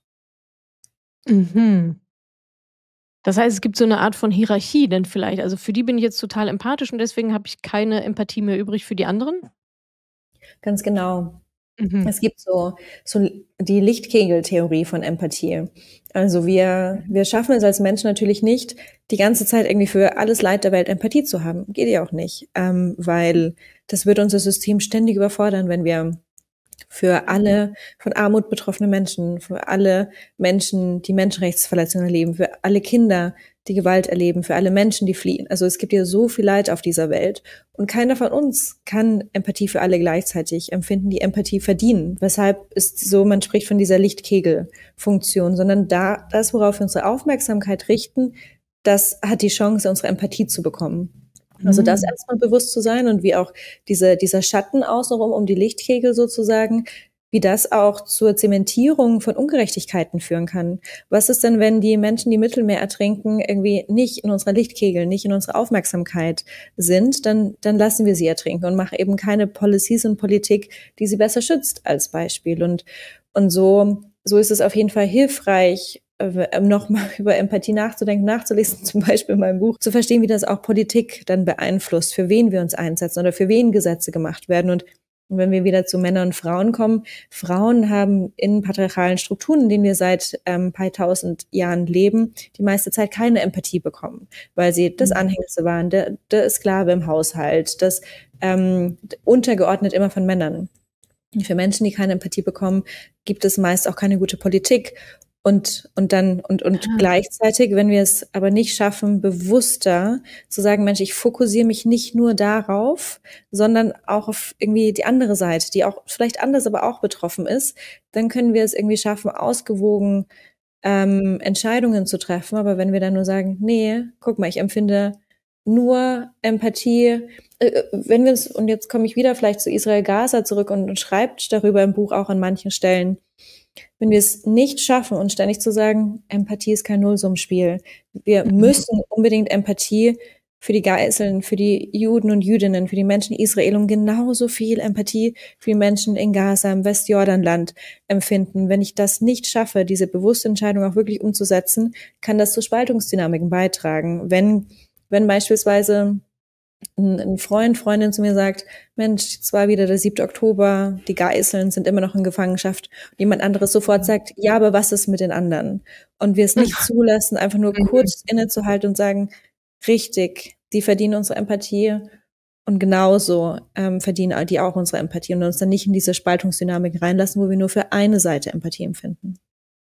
Mhm. Das heißt, es gibt so eine Art von Hierarchie denn vielleicht. Also für die bin ich jetzt total empathisch und deswegen habe ich keine Empathie mehr übrig für die anderen? Ganz genau. Mhm. Es gibt so, so die Lichtkegel-Theorie von Empathie. Also wir, wir schaffen es als Menschen natürlich nicht, die ganze Zeit irgendwie für alles Leid der Welt Empathie zu haben. Geht ja auch nicht, ähm, weil das würde unser System ständig überfordern, wenn wir für alle von Armut betroffene Menschen, für alle Menschen, die Menschenrechtsverletzungen erleben, für alle Kinder, die Gewalt erleben, für alle Menschen, die fliehen. Also es gibt ja so viel Leid auf dieser Welt und keiner von uns kann Empathie für alle gleichzeitig empfinden, die Empathie verdienen. Weshalb ist so, man spricht von dieser Lichtkegel-Funktion, sondern da, das, worauf wir unsere Aufmerksamkeit richten, das hat die Chance, unsere Empathie zu bekommen. Also das erstmal bewusst zu sein und wie auch diese, dieser Schatten außenrum um die Lichtkegel sozusagen, wie das auch zur Zementierung von Ungerechtigkeiten führen kann. Was ist denn, wenn die Menschen, die Mittelmeer ertrinken, irgendwie nicht in unserer Lichtkegel, nicht in unserer Aufmerksamkeit sind, dann, dann lassen wir sie ertrinken und machen eben keine Policies und Politik, die sie besser schützt als Beispiel. Und, und so, so ist es auf jeden Fall hilfreich, nochmal über Empathie nachzudenken, nachzulesen, zum Beispiel in meinem Buch, zu verstehen, wie das auch Politik dann beeinflusst, für wen wir uns einsetzen oder für wen Gesetze gemacht werden. Und wenn wir wieder zu Männern und Frauen kommen, Frauen haben in patriarchalen Strukturen, in denen wir seit ähm, ein paar tausend Jahren leben, die meiste Zeit keine Empathie bekommen, weil sie das Anhängsel waren, der, der Sklave im Haushalt, das ähm, untergeordnet immer von Männern. Und für Menschen, die keine Empathie bekommen, gibt es meist auch keine gute Politik. Und, und dann, und, und ah. gleichzeitig, wenn wir es aber nicht schaffen, bewusster zu sagen, Mensch, ich fokussiere mich nicht nur darauf, sondern auch auf irgendwie die andere Seite, die auch vielleicht anders, aber auch betroffen ist, dann können wir es irgendwie schaffen, ausgewogen ähm, Entscheidungen zu treffen. Aber wenn wir dann nur sagen, nee, guck mal, ich empfinde nur Empathie, äh, wenn wir es, und jetzt komme ich wieder vielleicht zu Israel Gaza zurück und, und schreibt darüber im Buch auch an manchen Stellen, wenn wir es nicht schaffen, uns ständig zu sagen, Empathie ist kein Nullsummenspiel. Wir müssen unbedingt Empathie für die Geiseln, für die Juden und Jüdinnen, für die Menschen in Israel und genauso viel Empathie für die Menschen in Gaza, im Westjordanland empfinden. Wenn ich das nicht schaffe, diese bewusste Entscheidung auch wirklich umzusetzen, kann das zu Spaltungsdynamiken beitragen. Wenn, wenn beispielsweise ein Freund, Freundin zu mir sagt, Mensch, jetzt war wieder der siebte Oktober, die Geiseln sind immer noch in Gefangenschaft. Und jemand anderes sofort sagt, ja, aber was ist mit den anderen? Und wir es nicht zulassen, einfach nur kurz innezuhalten und sagen, richtig, die verdienen unsere Empathie. Und genauso ähm, verdienen die auch unsere Empathie und uns dann nicht in diese Spaltungsdynamik reinlassen, wo wir nur für eine Seite Empathie empfinden.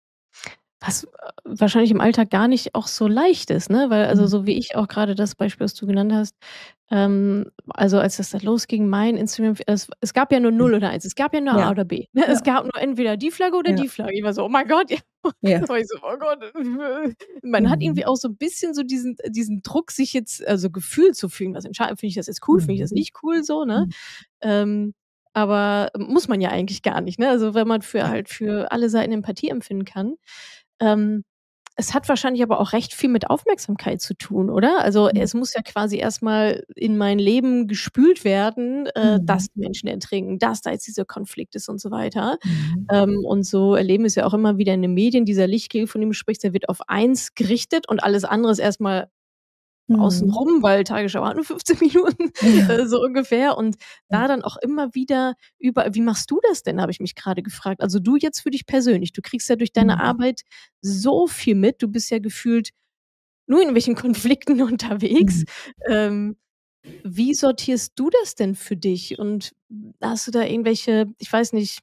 Was äh, wahrscheinlich im Alltag gar nicht auch so leicht ist, ne? Weil also Mhm. so wie ich auch gerade das Beispiel, was du genannt hast, ähm, also als das dann losging, mein Instagram es es gab ja nur null oder eins. Es gab ja nur A Ja. oder B, ne? Es Ja. gab nur entweder die Flagge oder Ja. die Flagge. Ich war so: „Oh mein Gott." Ja. war ich so: „Oh Gott." Man hat Mhm. irgendwie auch so 'n bisschen so diesen diesen Druck, sich jetzt also gefühlt zu fühlen, was entscheiden finde ich das jetzt cool, finde ich das Mhm. nicht cool so, ne? Mhm. Ähm, aber muss man ja eigentlich gar nicht, ne? Also, wenn man für Ja. halt für alle Seiten Empathie empfinden kann. Ähm, es hat wahrscheinlich aber auch recht viel mit Aufmerksamkeit zu tun, oder? Also, Mhm. es muss ja quasi erst mal in mein Leben gespült werden, äh, Mhm. dass Menschen ertrinken, dass da jetzt dieser Konflikt ist und so weiter. Mhm. Ähm, und so erleben wir's ja auch immer wieder in den Medien, dieser Lichtkegel, von dem du sprichst, der wird auf eins gerichtet und alles andere ist erst mal Mhm. außenrum, weil Tagesschau hat nur fünfzehn Minuten, Ja. äh, so ungefähr. Und Ja. da dann auch immer wieder über wie machst du das denn, habe ich mich grade gefragt. Also, du jetzt für dich persönlich. Du kriegst ja durch deine Mhm. Arbeit so viel mit. Du bist ja gefühlt nur in irgendwelchen Konflikten unterwegs. Mhm. Ähm, wie sortierst du das denn für dich? Und hast du da irgendwelche, ich weiß nicht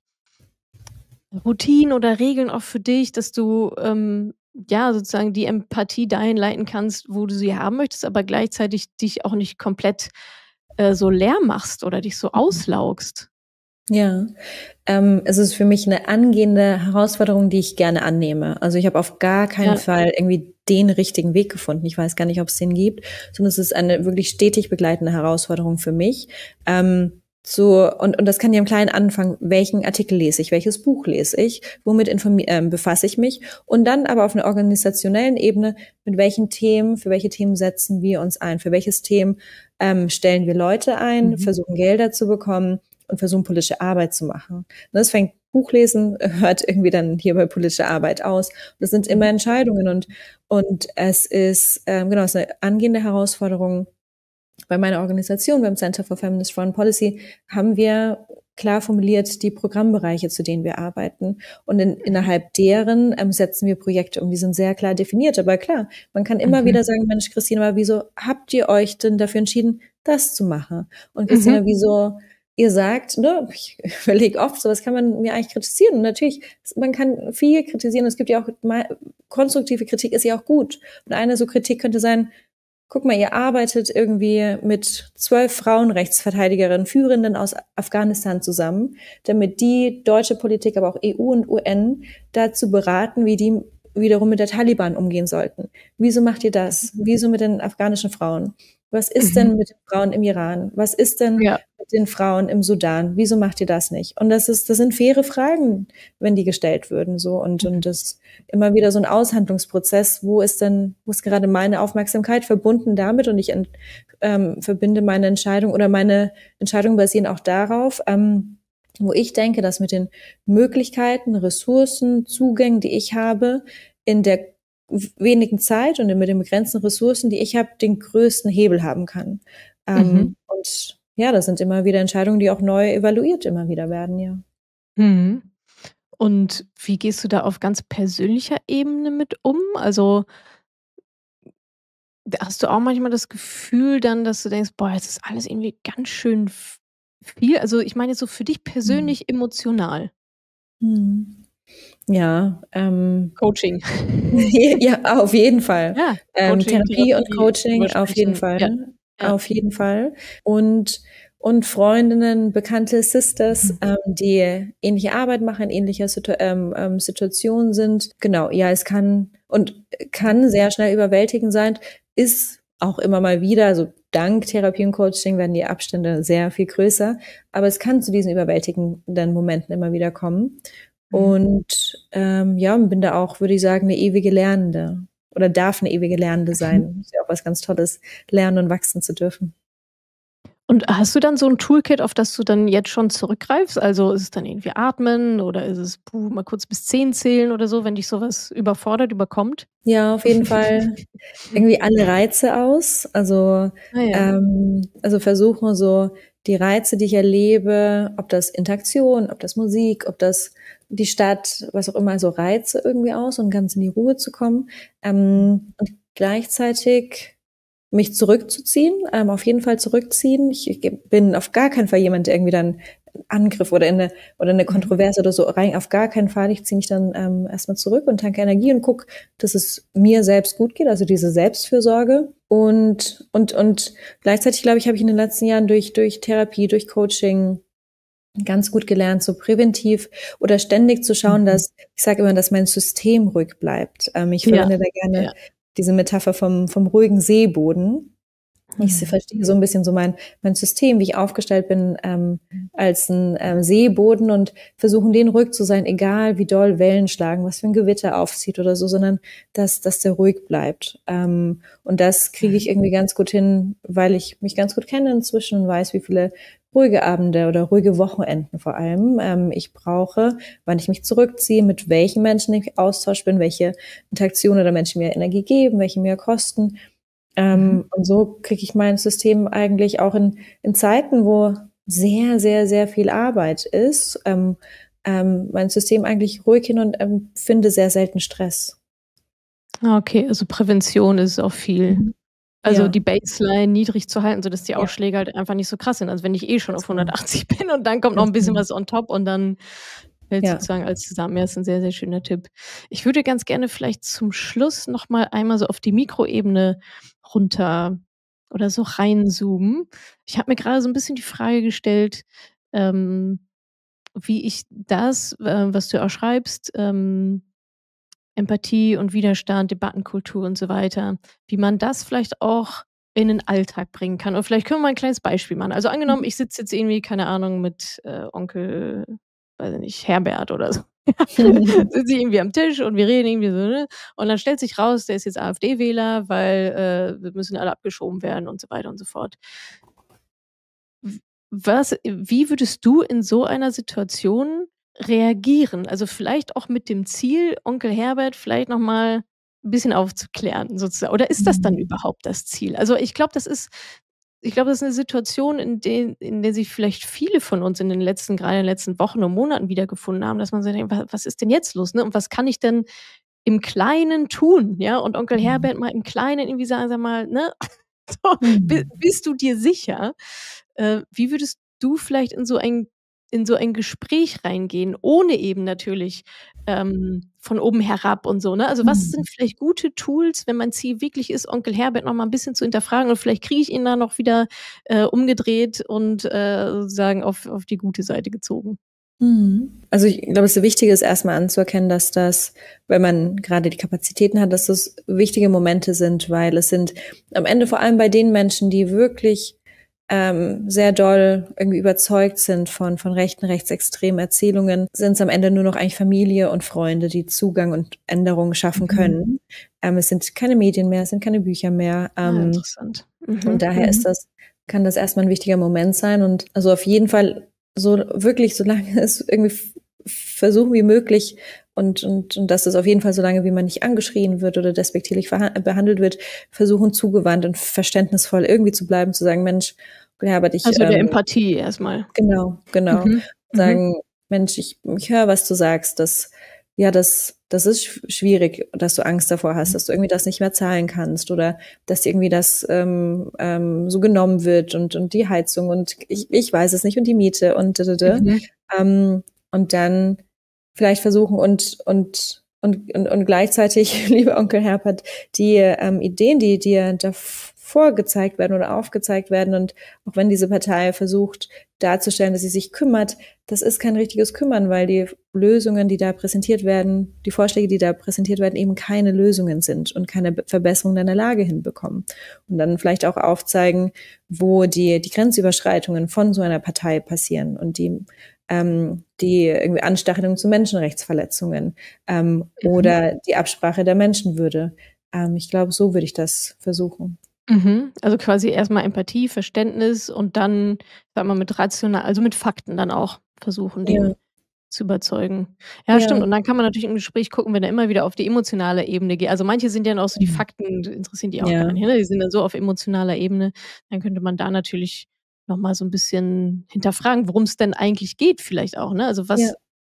Routinen oder Regeln auch für dich, dass du, ähm, ja, sozusagen die Empathie dahin leiten kannst, wo du sie haben möchtest, aber gleichzeitig dich auch nicht komplett, äh, so leer machst oder dich so Mhm. auslaugst? Ja, ähm, es ist für mich 'ne angehende Herausforderung, die ich gerne annehme. Also, ich habe auf gar keinen Ja. Fall irgendwie den richtigen Weg gefunden. Ich weiß gar nicht, ob's den gibt, sondern es ist eine wirklich stetig begleitende Herausforderung für mich. Ähm, so und und das kann ja im Kleinen anfangen. Welchen Artikel lese ich? Welches Buch lese ich? Womit informi ähm, befasse ich mich? Und dann aber auf 'ner organisationellen Ebene, mit welchen Themen für welche Themen setzen wir uns ein? Für welches Themen, ähm, stellen wir Leute ein, Mhm. versuchen Gelder zu bekommen und versuchen politische Arbeit zu machen. Ne, es fängt Buchlesen hört irgendwie dann hier bei politischer Arbeit aus. Das sind immer Mhm. Entscheidungen und und es ist, ähm, genau, es ist 'ne angehende Herausforderung. Bei meiner Organisation, beim Center for Feminist Foreign Policy, haben wir klar formuliert die Programmbereiche, zu denen wir arbeiten. Und in Mhm. innerhalb deren, ähm, setzen wir Projekte um. Die sind sehr klar definiert. Aber klar, man kann immer Mhm. wieder sagen: „Mensch, Christine, aber wieso habt ihr euch denn dafür entschieden, das zu machen? Und Mhm. Christina, wieso ihr sagt", ne, ich überlege oft so: „Was kann man mir eigentlich kritisieren?" Und natürlich, man kann viel kritisieren. Es gibt ja auch mal konstruktive Kritik ist ja auch gut. Und eine so Kritik könnte sein: „Guck mal, ihr arbeitet irgendwie mit zwölf Frauenrechtsverteidigerinnen, Führenden aus Afghanistan zusammen, damit die deutsche Politik, aber auch E U und U N dazu beraten, wie die wiederum mit der Taliban umgehen sollten. Wieso macht ihr das? Wieso mit den afghanischen Frauen? Was ist Mhm. denn mit den Frauen im Iran? Was ist denn Ja. mit den Frauen im Sudan? Wieso macht ihr das nicht?" Und das ist das sind faire Fragen, wenn die gestellt würden so und Mhm. und das immer wieder so 'n Aushandlungsprozess. Wo ist denn wo ist gerade meine Aufmerksamkeit verbunden damit? Und ich ent ähm, verbinde meine Entscheidung oder meine Entscheidungen basieren auch darauf, ähm, wo ich denke, dass mit den Möglichkeiten, Ressourcen, Zugängen, die ich habe, in der w wenigen Zeit und mit den begrenzten Ressourcen, die ich habe, den größten Hebel haben kann. Mhm. Ähm, und ja, das sind immer wieder Entscheidungen, die auch neu evaluiert immer wieder werden, ja. Mhm. Und wie gehst du da auf ganz persönlicher Ebene mit um? Also hast du auch manchmal das Gefühl dann, dass du denkst: „Boah, jetzt ist alles irgendwie ganz schön v viel?" Also, ich meine jetzt so für dich Mhm. persönlich emotional. Mhm. Ja, ähm Coaching. ja, auf jeden Fall. Ja, Ähm, Coaching, Therapie und Therapie, drüber Coaching auf jeden sprechen. Ja, Fall, ja. auf jeden Fall. Und und Freundinnen, bekannte Sisters, Mhm. ähm, die ähnliche Arbeit machen, in ähnlicher Situa ähm, ähm, Situation sind. Genau, ja, es kann und kann sehr schnell überwältigend sein, ist auch immer mal wieder also, dank Therapie und Coaching werden die Abstände sehr viel größer, aber es kann zu diesen überwältigenden Momenten immer wieder kommen. Mhm. Und, ähm, ja, bin da auch, würde ich sagen, 'ne ewige Lernende oder darf 'ne ewige Lernende Mhm. sein. Ist ja auch was ganz Tolles, lernen und wachsen zu dürfen. Und hast du dann so 'n Toolkit, auf das du dann jetzt schon zurückgreifst? Also, ist es dann irgendwie Atmen oder ist es, puh, mal kurz bis zehn zählen oder so, wenn dich so was überfordert, überkommt? Ja, auf jeden Fall irgendwie alle Reize aus. Also, Ah ja. ähm also, versuchen so die Reize, die ich erlebe, ob das Interaktion, ob das Musik, ob das die Stadt, was auch immer, so Reize irgendwie aus und ganz in die Ruhe zu kommen. Mhm. Ähm, und gleichzeitig mich zurückzuziehen, ähm, auf jeden Fall zurückziehen. Ich, ich bin auf gar keinen Fall jemand, der irgendwie dann Angriff oder in eine oder eine Kontroverse oder so rein, auf gar keinen Fall. Ich ziehe mich dann ähm, erstmal zurück und tanke Energie und gucke, dass es mir selbst gut geht, also diese Selbstfürsorge. Und und und gleichzeitig, glaube ich, habe ich in den letzten Jahren durch durch Therapie, durch Coaching ganz gut gelernt, so präventiv oder ständig zu schauen, Mhm. dass, ich sage immer, dass mein System ruhig bleibt. Ähm, ich Ja, verwende da gerne ja. diese Metapher vom vom ruhigen Seeboden. Ich Mhm. verstehe so ein bisschen so mein mein System, wie ich aufgestellt bin, ähm, als ein ähm, Seeboden und versuchen, den ruhig zu sein, egal wie doll Wellen schlagen, was für ein Gewitter aufzieht oder so, sondern dass dass der ruhig bleibt. Ähm, und das kriege ich irgendwie ganz gut hin, weil ich mich ganz gut kenne inzwischen und weiß, wie viele ruhige Abende oder ruhige Wochenenden vor allem ähm, ich brauche, wann ich mich zurückziehe, mit welchen Menschen ich im Austausch bin, welche Interaktionen oder Menschen mir Energie geben, welche mir kosten. Mhm. Ähm, und so kriege ich mein System eigentlich auch in, in Zeiten, wo sehr, sehr, sehr viel Arbeit ist, ähm, ähm, mein System eigentlich ruhig hin und empfinde sehr selten Stress. Ah, okay, also Prävention ist auch viel. Mhm. Also, Ja, die Baseline niedrig zu halten, sodass die ja, Ausschläge halt einfach nicht so krass sind. Also, wenn ich eh schon ganz auf genau, hundertachtzig bin und dann kommt noch ganz 'n bisschen genau. was on top und dann fällt's Ja. sozusagen alles zusammen. Ja, ist 'n sehr, sehr schöner Tipp. Ich würde ganz gerne vielleicht zum Schluss noch mal einmal so auf die Mikroebene runter oder so reinzoomen. Ich habe mir grade so 'n bisschen die Frage gestellt, ähm, wie ich das, äh, was du auch schreibst, ähm, Empathie und Widerstand, Debattenkultur und so weiter, wie man das vielleicht auch in 'nen Alltag bringen kann. Und vielleicht können wir mal 'n kleines Beispiel machen. Also, angenommen, Mhm. ich sitze jetzt irgendwie, keine Ahnung, mit, äh, Onkel, weiß ich nicht, Herbert oder so. Sitze ich irgendwie am Tisch und wir reden irgendwie so, ne? Und dann stellt sich raus, der ist jetzt AfD-Wähler, weil, äh, wir müssen alle abgeschoben werden und so weiter und so fort. W was wie würdest du in so einer Situation reagieren? Also, vielleicht auch mit dem Ziel, Onkel Herbert vielleicht noch mal 'n bisschen aufzuklären sozusagen. Oder ist das dann Mhm. überhaupt das Ziel? Also, ich glaube, das ist ich glaube, das ist 'ne Situation, in den in der sich vielleicht viele von uns in den letzten grade in den letzten Wochen und Monaten wiedergefunden haben, dass man so denkt: „Wa was ist denn jetzt los, ne? Und was kann ich denn im Kleinen tun?“ Ja, und Onkel Mhm. Herbert mal im Kleinen irgendwie sagen: „Sag mal, ne, so, bi Mhm. bist du dir sicher?“ Äh, wie würdest du vielleicht in so ein in so ein Gespräch reingehen, ohne eben natürlich, ähm, von oben herab und so, ne? Also, was Mhm. sind vielleicht gute Tools, wenn mein Ziel wirklich ist, Onkel Herbert noch mal 'n bisschen zu hinterfragen und vielleicht kriege ich ihn da noch wieder, äh, umgedreht und, äh, sozusagen auf auf die gute Seite gezogen? Mhm. Also, ich glaube, das Wichtige ist erst mal anzuerkennen, dass das, wenn man grade die Kapazitäten hat, dass das wichtige Momente sind, weil es sind am Ende vor allem bei den Menschen, die wirklich, ähm, sehr doll irgendwie überzeugt sind von von rechten, rechtsextremen Erzählungen, sind's am Ende nur noch eigentlich Familie und Freunde, die Zugang und Änderungen schaffen Mhm. können. Ähm, es sind keine Medien mehr, es sind keine Bücher mehr, Ah, ähm, interessant. und Mhm, daher ist mhm. das kann das erst mal 'n wichtiger Moment sein und also, auf jeden Fall so wirklich, solange es irgendwie v versuchen wie möglich und und und das ist auf jeden Fall so lange, wie man nicht angeschrien wird oder despektierlich verha behandelt wird, versuchen zugewandt und verständnisvoll irgendwie zu bleiben, zu sagen: „Mensch, Herbert, ich, Also, der ähm“ Empathie erst mal. Genau, genau. Mhm, mhm. Sagen: „Mensch, ich ich höre, was du sagst, dass ja, das das ist sch schwierig, dass du Angst davor hast, Mhm. dass du irgendwie das nicht mehr zahlen kannst oder dass dir irgendwie das, ähm, ähm, so genommen wird und und die Heizung und ich ich weiß es nicht und die Miete und d d d.“ Mhm. Ähm, und dann vielleicht versuchen und und und und und gleichzeitig, lieber Onkel Herbert, die, ähm, Ideen, die dir da v vorgezeigt werden oder aufgezeigt werden und auch wenn diese Partei versucht darzustellen, dass sie sich kümmert, das ist kein richtiges Kümmern, weil die Lösungen, die da präsentiert werden die Vorschläge, die da präsentiert werden, eben keine Lösungen sind und keine B Verbesserung deiner Lage hinbekommen. Und dann vielleicht auch aufzeigen, wo die die Grenzüberschreitungen von so einer Partei passieren und die ähm, die irgendwie Anstachelung zu Menschenrechtsverletzungen, ähm, Mhm. oder die Absprache der Menschenwürde. Ähm, ich glaube, so würde ich das versuchen. Mhm. Also, quasi erst mal Empathie, Verständnis und dann, sagen wir mal, mit rational also, mit Fakten dann auch versuchen, die Ja. zu überzeugen. Ja, stimmt. Ja. Und dann kann man natürlich im Gespräch gucken, wenn er immer wieder auf die emotionale Ebene geht. Also, manche sind ja dann auch so die Mhm. Fakten interessieren die auch gar Ja. nicht, ne? Die sind dann so auf emotionaler Ebene. Dann könnte man da natürlich noch mal so 'n bisschen hinterfragen, worum's denn eigentlich geht vielleicht auch, ne? Also, was Ja.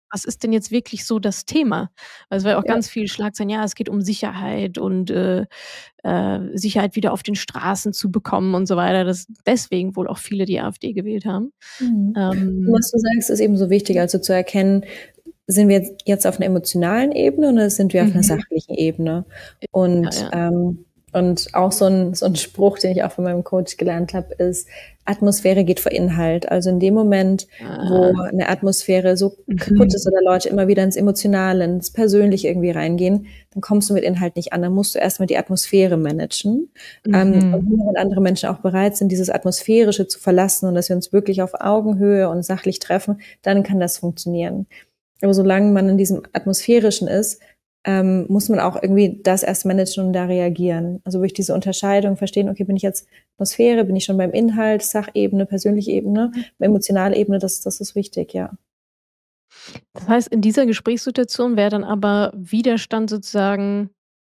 was ist denn jetzt wirklich so das Thema? Also, weil auch Ja. ganz viel Schlagzeilen, ja, es geht um Sicherheit und, äh, äh, Sicherheit wieder auf den Straßen zu bekommen und so weiter, dass deswegen wohl auch viele die AfD gewählt haben. Mhm. Und Ähm was du sagst, ist eben so wichtig, also zu erkennen, sind wir jetzt jetzt auf 'ner emotionalen Ebene oder sind wir auf 'ner Mhm. sachlichen Ebene? Ja, Und, ja. ähm und auch so 'n so 'n Spruch, den ich auch von meinem Coach gelernt habe, ist: „Atmosphäre geht vor Inhalt.“ Also, in dem Moment, wo Ah. 'ne Atmosphäre so kaputt ist Mhm. oder Leute immer wieder ins Emotionale, ins Persönliche irgendwie reingehen, dann kommst du mit Inhalt nicht an. Dann musst du erst mal die Atmosphäre managen. Ähm, und Mhm. nur wenn andere Menschen auch bereit sind, dieses Atmosphärische zu verlassen und dass wir uns wirklich auf Augenhöhe und sachlich treffen, dann kann das funktionieren. Aber solange man in diesem Atmosphärischen ist, ähm, muss man auch irgendwie das erst managen und da reagieren. Also, wirklich diese Unterscheidung verstehen: „Okay, bin ich jetzt Atmosphäre? Bin ich schon beim Inhalt, Sachebene, persönliche Ebene, Mhm. emotionale Ebene?“ Das das ist wichtig, ja. Das heißt, in dieser Gesprächssituation wäre dann aber Widerstand sozusagen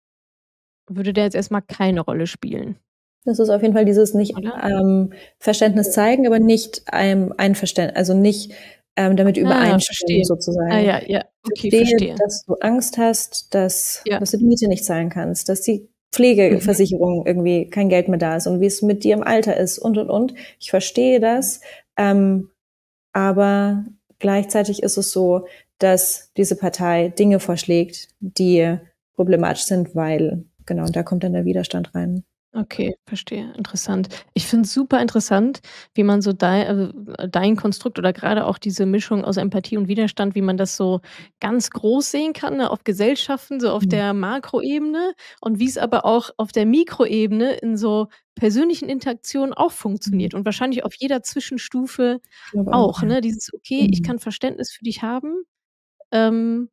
würde der jetzt erst mal keine Rolle spielen? Das ist auf jeden Fall dieses nicht, Oder? ähm, Verständnis zeigen, aber nicht einem Einverständ also, nicht, ähm, damit Ah, übereinstimmen verstehe. Ah sozusagen. ja, ja, okay, Verstehe, verstehe. dass du Angst hast, dass Ja. dass du die Miete nicht zahlen kannst, dass die Mhm. Pflegeversicherung irgendwie kein Geld mehr da ist und wie's mit dir im Alter ist und, und, und. Ich verstehe das, ähm, aber gleichzeitig ist es so, dass diese Partei Dinge vorschlägt, die problematisch sind, weil genau, und da kommt dann der Widerstand rein. Okay, verstehe, interessant. Ich finde es super interessant, wie man so dei also, dein Konstrukt oder grade auch diese Mischung aus Empathie und Widerstand, wie man das so ganz groß sehen kann, ne, auf Gesellschaften, so auf Mhm. der Makroebene und wie's aber auch auf der Mikroebene in so persönlichen Interaktionen auch Mhm. funktioniert und wahrscheinlich auf jeder Zwischenstufe Ich glaube auch, auch, ja. ne? Dieses: „Okay, ich Mhm. kann Verständnis für dich haben, ähm“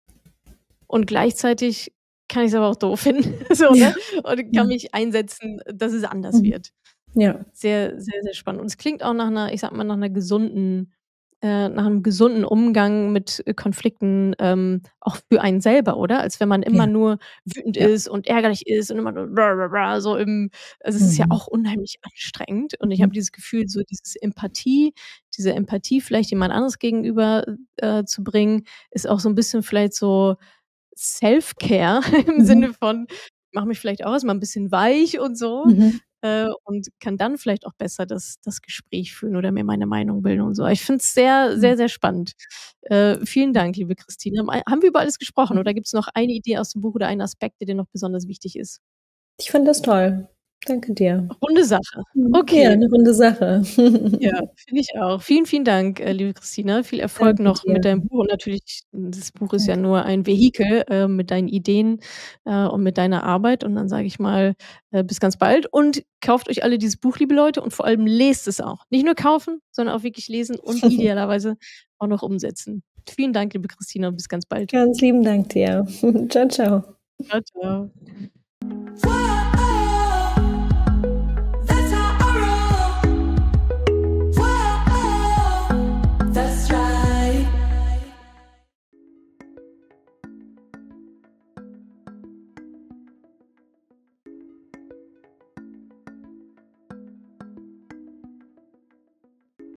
„und gleichzeitig kann ich's aber auch doof finden“, so, ne? Ja, Und ja. kann mich einsetzen, dass es anders Mhm. wird. Ja. Sehr, sehr, sehr spannend. Und es klingt auch nach 'ner ich sage mal, nach 'ner gesunden äh, nach 'nem gesunden Umgang mit Konflikten, ähm, auch für einen selber, oder? Als wenn man Ja. immer nur wütend Ja. ist und ärgerlich ist und immer nur so im also, es ist ja Mhm. auch unheimlich anstrengend und ich habe Mhm. dieses Gefühl, so dieses Empathie diese Empathie vielleicht jemand anderes gegenüber, äh, zu bringen, ist auch so 'n bisschen vielleicht so Self-Care im Mhm. Sinne von: „Mache mich vielleicht auch erst mal 'n bisschen weich und so, Mhm. äh, und kann dann vielleicht auch besser das das Gespräch führen oder mir meine Meinung bilden und so.“ Ich finde es sehr, Mhm. sehr, sehr spannend. Äh, vielen Dank, liebe Christine. Mei haben wir über alles gesprochen Mhm. oder gibt's noch eine Idee aus dem Buch oder einen Aspekt, der dir noch besonders wichtig ist? Ich fand das toll. Danke dir. Runde Sache. Mhm. Ja, Okay. 'ne runde Sache. Ja, finde ich auch. Vielen, vielen Dank, äh, liebe Christine. Viel Erfolg Danke noch mit dir. deinem Buch und natürlich das Buch ist ja Danke. nur ein Vehikel, äh, mit deinen Ideen, äh, und mit deiner Arbeit und dann sage ich mal, äh, bis ganz bald und kauft euch alle dieses Buch, liebe Leute, und vor allem lest es auch. Nicht nur kaufen, sondern auch wirklich lesen und idealerweise auch noch umsetzen. Vielen Dank, liebe Christine, und bis ganz bald. Ganz lieben Dank dir. Tschau, tschau. Tschau, tschau.